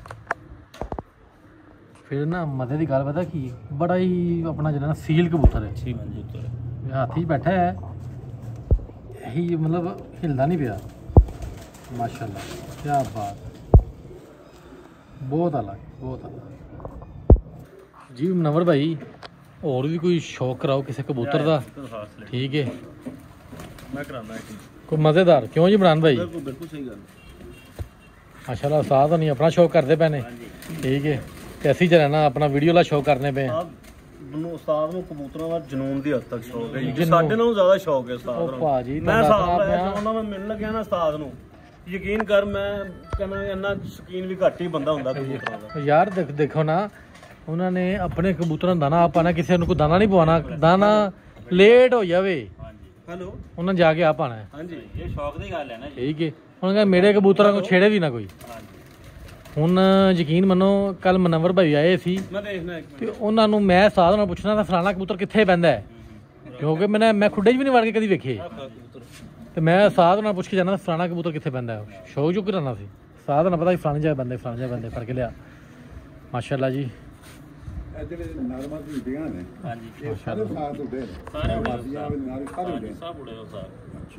ਫਿਰ ਨਾ ਮਜ਼ੇ ਦੀ ਗੱਲ ਪਤਾ ਕੀ, ਬੜਾ ਹੀ ਆਪਣਾ ਜਿਹੜਾ ਨਾ ਸੀਲ ਕਬੂਤਰ ਹੈ। ਹੱਥ 'ਚ ਬੈਠਾ ਹੈ, ਇਹੀ ਮਤਲਬ ਹਿਲਦਾ ਨਹੀਂ ਪਿਆ। ਮਾਸ਼ਾਅੱਲਾ ਕਿਆ ਬਾਤ, ਬਹੁਤ ਅਲੱਗ, ਬਹੁਤ ਅਲੱਗ ਜੀ। ਮਨਵਰ ਭਾਈ ਹੋਰ ਵੀ ਕੋਈ ਸ਼ੌਕ ਕਰਾਓ ਕਿਸੇ ਕਬੂਤਰ ਦਾ। ਠੀਕ ਹੈ, ਮੈਂ ਕਰਾਉਂਦਾ ਕੋਈ ਮਜ਼ੇਦਾਰ। ਕਿਉਂ ਜੀ ਇਮਰਾਨ ਭਾਈ? ਬਿਲਕੁਲ ਸਹੀ ਗੱਲ। ਮਾਸ਼ਾਅੱਲਾ ਉਸਤਾਦ ਨਹੀਂ ਆਪਣਾ ਸ਼ੌਕ ਕਰਦੇ ਪਏ ਨੇ। ਠੀਕ ਹੈ, ਤੇ ਅਸੀਂ ਜਿਹੜਾ ਨਾ ਆਪਣਾ ਵੀਡੀਓ ਦਾ ਸ਼ੌਕ ਕਰਨੇ ਪਏ। ਮੈਨੂੰ ਉਸਤਾਦ ਨੂੰ ਕਬੂਤਰਾਂ ਦਾ ਜਨੂਨ ਦੀ ਹੱਦ ਤੱਕ ਸ਼ੌਕ ਹੈ ਜੀ। ਸਾਡੇ ਨਾਲੋਂ ਜ਼ਿਆਦਾ ਸ਼ੌਕ ਹੈ ਉਸਤਾਦ ਨੂੰ। ਭਾਜੀ ਮੈਂ ਹਿਸਾਬ ਲਾਇਆ ਚਾਹੁੰਦਾ, ਮੈਂ ਮਿਲਣ ਲੱਗਿਆ ਨਾ ਉਸਤਾਦ ਨੂੰ, ਯਕੀਨ ਕਰ ਮੈਂ ਕਹਿੰਦਾ ਇੰਨਾ ਸ਼ੌਕੀਨ ਵੀ ਘੱਟ ਹੀ ਬੰਦਾ ਹੁੰਦਾ ਕਬੂਤਰਾਂ ਦਾ। ਯਾਰ ਦੇਖੋ ਨਾ, ਉਹਨਾਂ ਨੇ ਆਪਣੇ ਕਬੂਤਰਾਂ ਦਾ ਦਾਣਾ ਪਾਣਾ, ਕਿਸੇ ਨੂੰ ਕੋਈ ਦਾਣਾ ਨਹੀਂ ਪਵਾਉਣਾ। ਦਾਣਾ ਲੇਟ ਹੋ ਜਾਵੇ ਹੈਲੋ ਉਹਨਾਂ ਜਾ ਕੇ ਆ ਪਾਣਾ। ਹਾਂਜੀ ਇਹ ਸ਼ੌਕ ਦੀ ਗੱਲ ਹੈ ਨਾ। ਠੀਕ ਹੈ, ਹੁਣ ਕਹਿੰਦਾ ਮੇਰੇ ਕਬੂਤਰਾਂ ਨੂੰ ਛੇੜੇ ਵੀ ਨਾ ਕੋਈ। ਹੁਣ ਯਕੀਨ ਮੰਨੋ, ਕੱਲ ਮਨਵਰ ਭਾਈ ਆਏ ਸੀ ਮੈਂ ਦੇਖਣਾ ਤੇ ਉਹਨਾਂ ਨੂੰ ਮੈਂ ਉਸਤਾਦ ਨਾਲ ਪੁੱਛਣਾ ਤਾਂ ਫਲਾਣਾ ਕਬੂਤਰ ਕਿੱਥੇ ਪੈਂਦਾ ਹੈ, ਕਿਉਂਕਿ ਮੈਂ ਖੁੱਡੇ 'ਚ ਵੀ ਨਹੀਂ ਵੜ ਕੇ ਕਦੀ ਵੇਖੇ। ਤੇ ਮੈਂ ਉਸਤਾਦ ਨਾਲ ਪੁੱਛ ਕੇ ਜਾਣਾ ਫਲਾਣਾ ਕਬੂਤਰ ਕਿੱਥੇ ਪੈਂਦਾ ਹੈ। ਸ਼ੌਕ ਜੋ ਕਰਾਉਣਾ ਸੀ ਉਸਤਾਦ ਨਾਲ, ਪਤਾ ਕਿ ਫਲਾਣੇ ਜਗ੍ਹਾ ਬੰਦੇ ਫੜ ਕੇ ਲਿਆ। ਮਾਸ਼ਾਅੱਲਾ ਜੀ। ਇਹ ਜਿਹੜੇ ਨਰਮਾ ਦੀ ਦੀਆਂ ਨੇ, ਹਾਂਜੀ ਇਹ ਸਾਰੇ ਸਾਥ ਉੱਡੇ ਨੇ, ਸਾਰੇ ਬਾਜ਼ੀਆਂ ਵਾਲੇ ਨਾਲ ਸਾਰੇ ਉੱਡੇ ਨੇ। ਸਭ ਉੜੇ ਹੋ ਸਾਰੇ। ਅੱਛਾ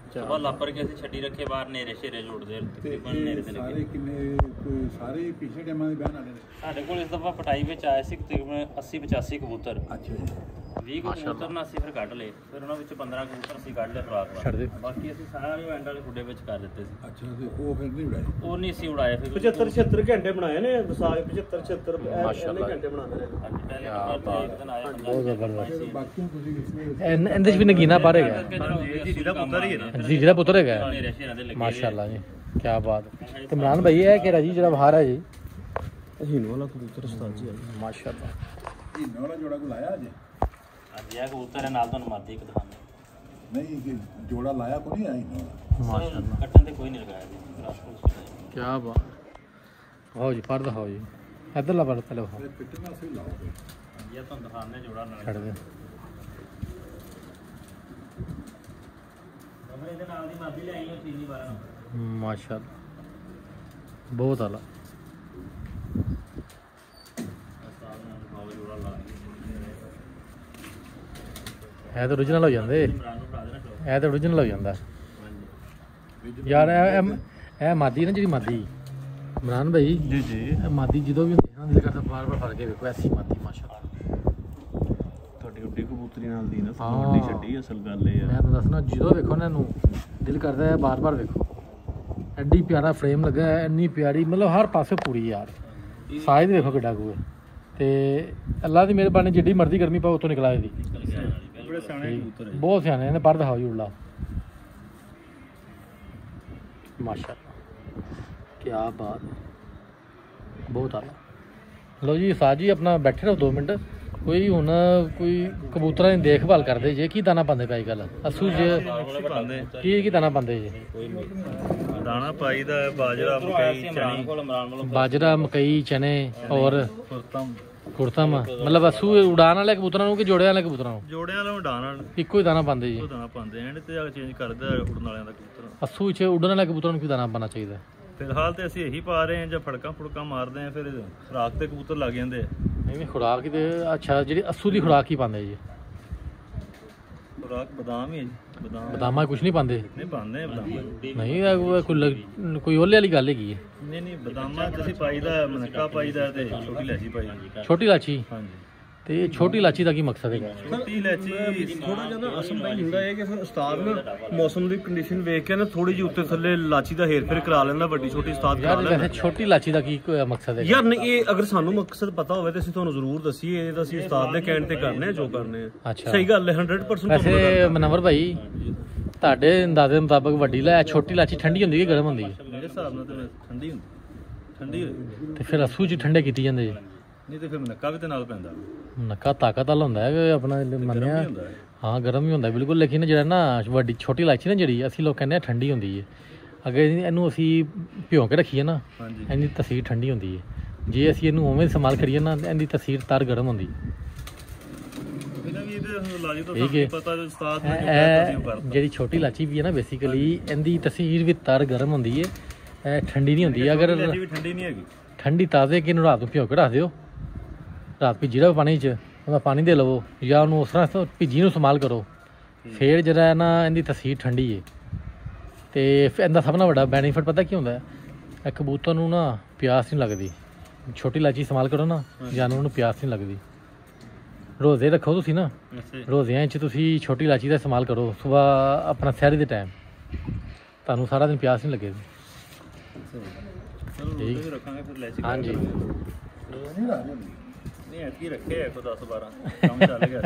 ਸੁਬਾ ਲਾਪਰ ਕੇ ਅਸੀਂ ਛੱਡੀ ਰੱਖੇ ਬਾਹਰ ਨੇਰੇ ਸ਼ੇਰੇ ਜੋੜਦੇ ਤਕਰੀਬਨ ਨੇਰੇ ਤੇ ਲੱਗੇ ਸਾਰੇ ਕਿੰਨੇ ਕੋਈ ਸਾਰੇ ਪਿਛਲੇ ਟਾਈਮਾਂ ਦੇ ਬਹਿਣ ਵਾਲੇ ਨੇ। ਸਾਡੇ ਕੋਲ ਇਸ ਦਫਾ ਪਟਾਈ ਵਿੱਚ ਆਏ ਸੀ ਤਕਰੀਬਨ 80 85 ਕਬੂਤਰ। ਅੱਛਾ ਜੀ। 20 ਕਬੂਤਰ ਨਾ ਅਸੀਂ ਫਿਰ ਕੱਢ ਲਏ, ਫਿਰ ਉਹਨਾਂ ਵਿੱਚੋਂ 15 ਕਬੂਤਰ ਅਸੀਂ ਕੱਢ ਲਏ ਖੁਰਾਕ ਛੱਡ ਦੇ। ਵਾਸਤੇ, ਬਾਕੀ ਅਸੀਂ ਸਾਰੇ ਐਂਡ ਵਾਲੇ ਖੁੱਡੇ ਵਿੱਚ ਕਰ ਦਿੱਤੇ ਸੀ। ਅੱਛਾ ਤੇ ਉਹ ਫਿਰ ਨਹੀਂ ਉਡਾਏ। ਉਹ ਨਹੀਂ ਸੀ ਉਡਾਏ ਫਿਰ 75 76 ਘੰਟੇ ਬਣਾਏ ਨੇ ਵਿਸਾਖ 75 76 ਮਾਸ਼ਾਅੱਲਾ। ਘੰਟੇ ਬਣਾਉਂਦੇ ਨੇ। ਅੱਜ ਪਹਿਲੇ ਨੰਬਰ ਤੇ ਇੱਕ ਦਿਨ ਆਏ ਬਹੁਤ ਜ਼ਬਰਦਸਤ। ਬਾਕੀ ਨੂੰ ਤੁਸੀਂ ਕਿਸ ਇਹਦੇ 'ਚ ਵੀ ਨਗੀਨਾ ਪਰ ਹੈਗਾ, ਜੀ ਜਿਹਦਾ ਪੁੱਤਰ ਹੀ ਹੈ ਨਾ ਜੀ ਜਿਹਦਾ ਪੁੱਤਰ ਹੈਗਾ। ਨੇਰੇ ਸ਼ੇਰਾਂ ਦੇ ਲੱਗੇ ਮਾਸ਼ਾਅੱਲਾ ਜੀ, ਕੀ ਬਾਤ। ਤੇ ਇਮਰਾਨ ਭਾਈ ਇਹ ਕਿਹੜਾ ਜੀ ਜਿਹੜਾ ਬਾਹਰ ਹੈ ਜੀ? ਹੀਨੋ ਵਾਲਾ ਕਬੂਤਰ ਉਸਤਾਦ ਜੀ ਮਾਸ਼ਾਅੱਲਾ। ਹੀਨੋ ਵਾਲਾ ਜੋੜਾ ਕੋ ਲਾਇਆ ਅਜੇ? ਅੱਜ ਇਹ ਕਬੂਤਰ ਹੈ, ਨਾਲ ਤੁਹਾਨੂੰ ਮਾਦੀ ਇੱਕ ਦਿਖਾਉਂਦੇ। ਨਹੀਂ ਕਿ ਜੋੜਾ ਲਾਇਆ ਕੋ ਨਹੀਂ ਆਇਆ ਹੀਨੋ ਵਾਲਾ। ਮਾਸ਼ਾਅੱਲਾ, ਕੱਟਣ ਤੇ ਕੋਈ ਨਹੀਂ ਲਗਾਇਆ ਜੀ, ਰਾਸਕੋ ਸੀ। ਕੀ ਬਾਤ। ਆਓ ਜੀ ਪਰ ਦਿਖਾਓ ਜੀ, ਇੱਧਰਲਾ ਪਰ ਪਹਿਲੇ ਦਿਖਾਓ। ਇਹ ਪਿੱਟਣਾ ਸਹੀ ਲਾਓ ਕੋਈ। ਇਹ ਤੁਹਾਨੂੰ ਦਿਖਾਉਂਦੇ ਜੋੜਾ ਨਾਲ ਛੱਡ ਦੇ। ਆਪਣੇ ਇਹਦੇ ਨਾਲ ਦੀ ਮਾਦੀ ਲਿਆਈ ਉਹ ਚੀਨੀ 12 ਨੰਬਰ। ਮਾਸ਼ਾਅੱਲਾ, ਬਹੁਤ ਆਲਾ। ਇਹ ਤਾਂ origignal ਹੋ ਜਾਂਦੇ, ਇਮਰਾਨ ਨੂੰ ਭਰਾ ਦੇਣਾ ਸ਼ੌਕ। ਇਹ ਤਾਂ origignal ਹੋ ਜਾਂਦਾ ਹਾਂਜੀ ਯਾਰ। ਇਹ ਮਾਦੀ ਨਾ ਜਿਹੜੀ ਮਾਦੀ ਇਮਰਾਨ ਭਾਈ ਜੀ ਜੀ। ਇਹ ਮਾਦੀ ਜਦੋਂ ਵੀ ਹੁੰਦੀ ਹੈ ਨਾ ਦਿਲ ਕਰਦਾ ਬਾਰ-ਬਾਰ ਫੜ ਕੇ ਵੇਖੋ ਐਸੀ ਮਾਦੀ ਮਾਸ਼ਾਅੱਲਾ। ਤੁਹਾਡੀ ਉੱਡੀ ਕਬੂਤਰੀ ਨਾਲ ਦੀ ਨਾ ਹਾਂ। ਵੱਡੀ ਛੱਡੀ, ਅਸਲ ਗੱਲ ਇਹ ਮੈਂ ਆ। ਤਾਂ ਦੱਸਣਾ ਜਦੋਂ ਵੇਖੋ ਨਾ ਇਹਨੂੰ ਦਿਲ ਕਰਦਾ ਹੈ ਬਾਰ-ਬਾਰ ਵੇਖੋ। ਐਡੀ ਪਿਆਰਾ ਫਰੇਮ ਲੱਗਾ ਹੈ, ਇੰਨੀ ਪਿਆਰੀ, ਮਤਲਬ ਹਰ ਪਾਸੇ ਪੂਰੀ ਯਾਰ। ਸਾਈਜ਼ ਦੇਖੋ ਕਿੱਡਾ ਕੁ ਹੈ ਤੇ ਅੱਲਾ ਦੀ ਮਿਹਰਬਾਨੀ ਜਿੱਡੀ ਮਰਜ਼ੀ ਗਰਮੀ ਪਾਓ ਉੱਥੋਂ ਨਿਕਲਾ ਇਹਦੀ। ਬੜੇ ਸਿਆਣੇ ਕਬੂਤਰ ਹੈ। ਬਹੁਤ ਸਿਆਣੇ ਇਹਨੇ ਪਰ ਦਿਖਾਓ ਜੀ ਉੜਲਾ। ਮਾਸ਼ਾਅੱਲਾ, ਕੀ ਬਾਤ, ਬਹੁਤ ਆਲਾ। ਲਓ ਜੀ ਸਾਜ ਜੀ ਆਪਣਾ ਬੈਠੇ ਰਹੋ 2 ਮਿੰਟ। ਕੋਈ ਹੁਣ ਕੋਈ ਕਬੂਤਰਾਂ ਦੀ ਦੇਖਭਾਲ ਕਰਦੇ ਜੇ, ਕੀ ਦਾਣਾ ਪਾਉਂਦੇ ਪਏ ਗੱਲ ਅਸੂ ਜੇ ਕੀ ਦਾਣਾ ਪਾਉਂਦੇ ਜੇ? ਦਾਣਾ ਪਾਈਦਾ ਹੈ ਬਾਜਰਾ, ਮਕਈ, ਚਣੀ, ਕੋਲ ਇਮਰਾਨ ਵੱਲੋਂ ਬਾਜਰਾ, ਮਕਈ, ਚਨੇ ਔਰ ਖੁਰਤਮ। ਕੁੜਤਮ। ਮਤਲਬ ਅਸੂ ਉਡਾਣ ਵਾਲੇ ਕਬੂਤਰਾਂ ਨੂੰ ਕਿ ਜੋੜੇ ਵਾਲੇ ਕਬੂਤਰਾਂ ਨੂੰ? ਜੋੜਿਆਂ ਨੂੰ ਡਾਣਾ ਇੱਕੋ ਹੀ ਦਾਣਾ ਪਾਉਂਦੇ ਜੀ? ਉਹ ਦਾਣਾ ਪਾਉਂਦੇ ਐਂਡ ਤੇ ਜਾ ਕੇ ਚੇਂਜ ਕਰਦਾ ਉੜਨ ਵਾਲਿਆਂ ਦਾ ਕਬੂਤਰ। ਅਸੂ 'ਚ ਉੱਡਣ ਵਾਲੇ ਕਬੂਤਰਾਂ ਨੂੰ ਕੀ ਦਾਣਾ ਪਾਉਣਾ ਚਾਹੀਦਾ? ਫਿਲਹਾਲ ਤੇ ਅਸੀਂ ਇਹੀ ਪਾ ਰਹੇ ਹਾਂ, ਜਾਂ ਫੜਕਾਂ ਮਾਰਦੇ ਆ ਫਿਰ ਰਾਤ ਤੇ ਕਬੂਤਰ ਲੱਗ ਜਾਂਦੇ ਆ। ਨਹੀਂ ਖੁਰਾਕ ਹੀ ਤੇ ਅੱਛਾ, ਜਿਹੜੀ ਅਸੂ ਦੀ ਖੁਰਾਕ ਹੀ ਪਾਉਂਦੇ ਜੀ? ਖੁਰਾਕ ਬਦਾਮ ਹੀ ਹੈ ਜੀ, ਬਦਾਮ। ਬਦਾਮਾਂ ਕੁਝ ਨਹੀਂ ਪਾਉਂਦੇ? ਨਹੀਂ ਪਾਉਂਦੇ ਆ ਬਦਾਮ। ਨਹੀਂ ਇਹ ਕੋਈ ਉਹਲੇ ਵਾਲੀ ਗੱਲ ਹੈਗੀ ਹੈ। ਨਹੀਂ ਬਦਾਮਾਂ ਚ ਅਸੀਂ ਪਾਈਦਾ ਮਨੱਕਾ ਪਾਈਦਾ ਤੇ ਛੋਟੀ ਇਲਾਇਚੀ ਪਾਈਦੀ। ਛੋਟੀ ਇਲਾਚੀ? ਹਾਂਜੀ। ਤੇ ਛੋਟੀ ਇਲਾਚੀ ਦਾ ਕੀ ਮਕਸਦ ਹੈਗਾ? ਛੋਟੀ ਇਲਾਇਚੀ ਥੋੜਾ ਜਿਹਾ ਨਾ ਅਸਮ ਭਾਈ ਹੁੰਦਾ ਹੈ ਕਿ ਫਿਰ ਉਸਤਾਦ ਨਾ ਮੌਸਮ ਦੀ ਕੰਡੀਸ਼ਨ ਵੇਖ ਕੇ ਨਾ ਥੋੜੀ ਜਿਹੀ ਉੱਤੇ ਥੱਲੇ ਇਲਾਇਚੀ ਦਾ ਹੇਰ ਫੇਰ ਕਰਾ ਲੈਂਦਾ, ਵੱਡੀ ਛੋਟੀ ਉਸਤਾਦ ਕਰਾ ਯਾਰ ਲੈਂਦਾ। ਵੈਸੇ ਛੋਟੀ ਇਲਾਚੀ ਦਾ ਕੀ ਮਕਸਦ ਹੈਗਾ? ਯਾਰ ਨਹੀਂ, ਇਹ ਅਗਰ ਸਾਨੂੰ ਮਕਸਦ ਪਤਾ ਹੋਵੇ ਤੇ ਅਸੀਂ ਤੁਹਾਨੂੰ ਜ਼ਰੂਰ ਦਸੀਏ। ਇਹ ਤਾਂ ਅਸੀਂ ਉਸਤਾਦ ਦੇ ਕਹਿਣ ਤੇ ਕਰਨੇ ਆ ਜੋ ਕਰਨੇ ਆ। ਅੱਛਾ। ਸਹੀ ਗੱਲ ਹੈ, 100% ਵੈਸੇ ਮਨਵਰ ਭਾਈ ਤੁਹਾਡੇ ਅੰਦਾਜ਼ੇ ਮੁਤਾਬਕ ਵੱਡੀ ਲੈ ਛੋਟੀ ਇਲਾਚੀ ਠੰਡੀ ਹੁੰਦੀ ਕਿ ਗਰਮ ਹੁੰਦੀ ਹੈ? ਮੇਰੇ ਹਿਸਾਬ ਨਾਲ ਤੇ ਠੰਡੀ ਹੁੰਦੀ। ਠੰਡੀ ਹੋਈ ਤੇ ਫਿਰ ਅਸੂ 'ਚ ਠੰਡੇ ਕੀਤੀ ਜਾਂਦੇ ਜੀ? ਨਹੀਂ ਤੇ ਫਿਰ ਮਨੱਕਾ ਵੀ ਤੇ ਨਾਲ ਪੈਂਦਾ। ਨੱਕਾ ਤਾਕਤ ਵਾਲਾ ਹੁੰਦਾ ਹੈ ਕਿ ਆਪਣਾ ਮੰਨਿਆ? ਹਾਂ ਗਰਮ ਹੀ ਹੁੰਦਾ ਬਿਲਕੁਲ, ਲੇਕਿਨ ਜਿਹੜਾ ਨਾ ਵੱਡੀ ਛੋਟੀ ਇਲਾਇਚੀ ਨਾ ਜਿਹੜੀ ਅਸੀਂ ਲੋਕ ਕਹਿੰਦੇ ਆ ਠੰਡੀ ਹੁੰਦੀ ਹੈ। ਅਗਰ ਇਹਨੂੰ ਅਸੀਂ ਭਿਉਂ ਕੇ ਰੱਖੀਏ ਨਾ ਇਹਦੀ ਤਸੀਰ ਠੰਡੀ ਹੁੰਦੀ ਹੈ। ਜੇ ਅਸੀਂ ਇਹਨੂੰ ਉਵੇਂ ਇਸਤੇਮਾਲ ਕਰੀਏ ਨਾ ਇਹਦੀ ਤਸੀਰ ਤਰ ਗਰਮ ਹੁੰਦੀ ਹੈ। ਠੀਕ ਹੈ। ਜਿਹੜੀ ਛੋਟੀ ਇਲਾਚੀ ਵੀ ਹੈ ਨਾ ਬੇਸਿਕਲੀ ਇਹਦੀ ਤਸੀਰ ਵੀ ਤਰ ਗਰਮ ਹੁੰਦੀ ਹੈ, ਇਹ ਠੰਡੀ ਨਹੀਂ ਹੁੰਦੀ। ਅਗਰ ਠੰਡੀ ਨਹੀਂ ਹੈਗੀ, ਠੰਡੀ ਤਾਜ਼ੇ ਕਿ ਇਹਨੂੰ ਰਾਤ ਨੂੰ ਭਿਉਂ ਕੇ ਰੱਖ ਦਿਓ, ਰਾਤ ਭਿੱਜੀ ਰਹੋ ਪਾਣੀ 'ਚ, ਉਹਦਾ ਪਾਣੀ ਦੇ ਲਵੋ ਜਾਂ ਉਹਨੂੰ ਉਸ ਤਰ੍ਹਾਂ ਭਿੱਜੀ ਨੂੰ ਇਸਤੇਮਾਲ ਕਰੋ, ਫਿਰ ਜਿਹੜਾ ਨਾ ਇਹਦੀ ਤਸੀਰ ਠੰਡੀ ਹੈ। ਤੇ ਇਹਦਾ ਸਭ ਨਾਲੋਂ ਵੱਡਾ ਬੈਨੀਫਿਟ ਪਤਾ ਕੀ ਹੁੰਦਾ ਹੈ? ਇਹ ਕਬੂਤਰ ਨੂੰ ਨਾ ਪਿਆਸ ਨਹੀਂ ਲੱਗਦੀ। ਛੋਟੀ ਇਲਾਚੀ ਇਸਤੇਮਾਲ ਕਰੋ ਨਾ ਜਾਨਵਰ ਨੂੰ ਪਿਆਸ ਨਹੀਂ ਲੱਗਦੀ। ਰੋਜ਼ੇ ਰੱਖੋ ਤੁਸੀਂ ਨਾ, ਰੋਜ਼ਿਆਂ 'ਚ ਤੁਸੀਂ ਛੋਟੀ ਇਲਾਚੀ ਦਾ ਇਸਤੇਮਾਲ ਕਰੋ ਸੁਬਾਹ ਆਪਣਾ ਸਹਿਰੀ ਦੇ ਟਾਈਮ, ਤੁਹਾਨੂੰ ਸਾਰਾ ਦਿਨ ਪਿਆਸ ਨਹੀਂ ਲੱਗੇਗੀ। ਠੀਕ ਰੱਖਾਂਗੇ ਫਿਰ ਇਲਾਇਚੀ। ਹਾਂਜੀ ਨਹੀਂ ਐਤਕੀ ਰੱਖੇ ਆ ਕੋ 10 12 ਕੰਮ ਚੱਲ ਗਿਆ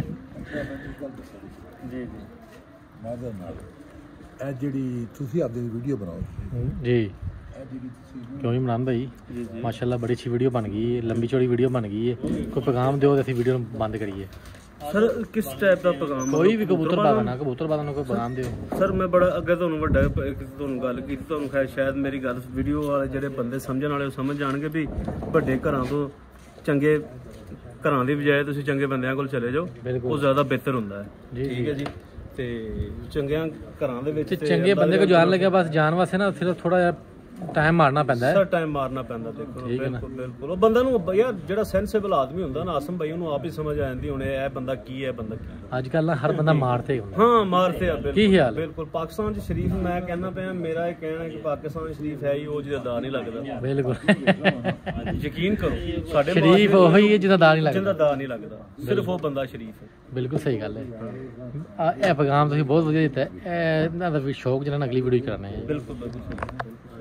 ਜੀ। ਮਾਦਰ ਨਾਲ ਇਹ ਜਿਹੜੀ ਤੁਸੀਂ ਆਪਦੀ ਵੀਡੀਓ ਬਣਾਓ ਜੀ, ਇਹ ਜਿਹੜੀ ਤੁਸੀਂ ਕਿਉਂ ਨਹੀਂ ਬਣਾਉਂਦਾ ਜੀ? ਮਾਸ਼ਾਅੱਲਾ ਬੜੀ ਅੱਛੀ ਵੀਡੀਓ ਬਣ ਗਈ ਹੈ, ਲੰਬੀ ਚੌੜੀ ਵੀਡੀਓ ਬਣ ਗਈ ਹੈ। ਕੋਈ ਪੈਗਾਮ ਦਿਓ ਤੇ ਅਸੀਂ ਵੀਡੀਓ ਨੂੰ ਬੰਦ ਕਰੀਏ। ਸਰ ਕਿਸ ਟਾਈਪ ਦਾ ਪੈਗਾਮ? ਕੋਈ ਵੀ ਕਬੂਤਰ ਬਾਦਾਂ ਨੂੰ ਕੋਈ ਪੈਗਾਮ ਦਿਓ। ਸਰ ਮੈਂ ਬੜਾ ਅੱਗੇ ਤੁਹਾਨੂੰ ਵੱਡਾ ਇੱਕ ਤੁਹਾਨੂੰ ਗੱਲ ਕੀਤੀ, ਤੁਹਾਨੂੰ ਸ਼ਾਇਦ ਮੇਰੀ ਗੱਲ ਵੀਡੀਓ ਵਾਲੇ ਜਿਹੜੇ ਬੰਦੇ ਸਮਝਣ ਵਾਲੇ ਉਹ ਸਮਝ ਜਾਣਗੇ ਵੀ ਵੱਡੇ ਘਰਾਂ ਤੋਂ ਚੰਗੇ ਘਰਾਂ ਦੀ ਬਜਾਏ ਤੁਸੀਂ ਚੰਗੇ ਬੰਦਿਆਂ ਕੋਲ ਚਲੇ ਜਾਓ, ਉਹ ਜ਼ਿਆਦਾ ਬਿਹਤਰ ਹੁੰਦਾ ਹੈ। ਠੀਕ ਹੈ ਜੀ। ਤੇ ਚੰਗਿਆਂ ਘਰਾਂ ਦੇ ਵਿੱਚ ਚੰਗੇ ਬੰਦੇ ਕੋ ਜਾਣ ਲੱਗਿਆ ਬਸ ਜਾਣ ਵਾਸਤੇ ਨਾ ਸਿਰਫ ਥੋੜਾ ਜਿਹਾ ਟਾਈਮ ਮਾਰਨਾ ਪੈਂਦਾ ਹੈ ਸਰ ਟਾਈਮ ਮਾਰਨਾ ਪੈਂਦਾ ਦੇਖੋ ਬਿਲਕੁਲ ਬਿਲਕੁਲ ਉਹ ਬੰਦਾ ਨੂੰ ਯਾਰ ਜਿਹੜਾ ਸੈਂਸਿਬਲ ਆਦਮੀ ਹੁੰਦਾ ਨਾ ਆਸਮ ਭਾਈ ਉਹਨੂੰ ਆਪ ਹੀ ਸਮਝ ਆ ਜਾਂਦੀ ਹੁਣ ਇਹ ਬੰਦਾ ਕੀ ਹੈ ਬੰਦਾ ਕੀ ਅੱਜ ਕੱਲ ਨਾ ਹਰ ਬੰਦਾ ਮਾਰਤੇ ਹੁੰਦਾ ਹਾਂ ਮਾਰਤੇ ਆ ਕੀ ਖਿਆਲ? ਬਿਲਕੁਲ ਪਾਕਿਸਤਾਨ 'ਚ ਸ਼ਰੀਫ ਮੈਂ ਕਹਿੰਦਾ ਪਿਆ ਮੇਰਾ ਇਹ ਕਹਿਣਾ ਹੈ ਕਿ ਪਾਕਿਸਤਾਨ ਸ਼ਰੀਫ ਹੈ ਹੀ ਉਹ ਜਿਹਦਾ ਦਾ ਨਹੀਂ ਲੱਗਦਾ ਬਿਲਕੁਲ ਯਕੀਨ ਕਰੋ ਸਾਡੇ ਸ਼ਰੀਫ ਉਹੀ ਹੈ ਜਿਹਦਾ ਦਾ ਨਹੀਂ ਲੱਗਦਾ ਜਿਹਦਾ ਦਾ ਨਹੀਂ ਲੱਗਦਾ ਸਿਰਫ ਉਹ ਬੰਦਾ ਸ਼ਰੀਫ ਹੈ ਬਿਲਕੁਲ ਸਹੀ ਗੱਲ ਹੈ ਇਹ ਪੈਗਾਮ ਤੁਸੀਂ ਬਹੁਤ ਵਧੀਆ ਦਿੱਤਾ ਹੈ ਇਹਨਾਂ ਦਾ ਵੀ ਸ਼ੌਕ ਜਿਹਨਾਂ ਨਾਲ ਅਗਲੀ ਵੀਡੀਓ ਕਰਾਉਣੇ ਹੈ ਬਿਲਕੁਲ ਬਿਲਕੁਲ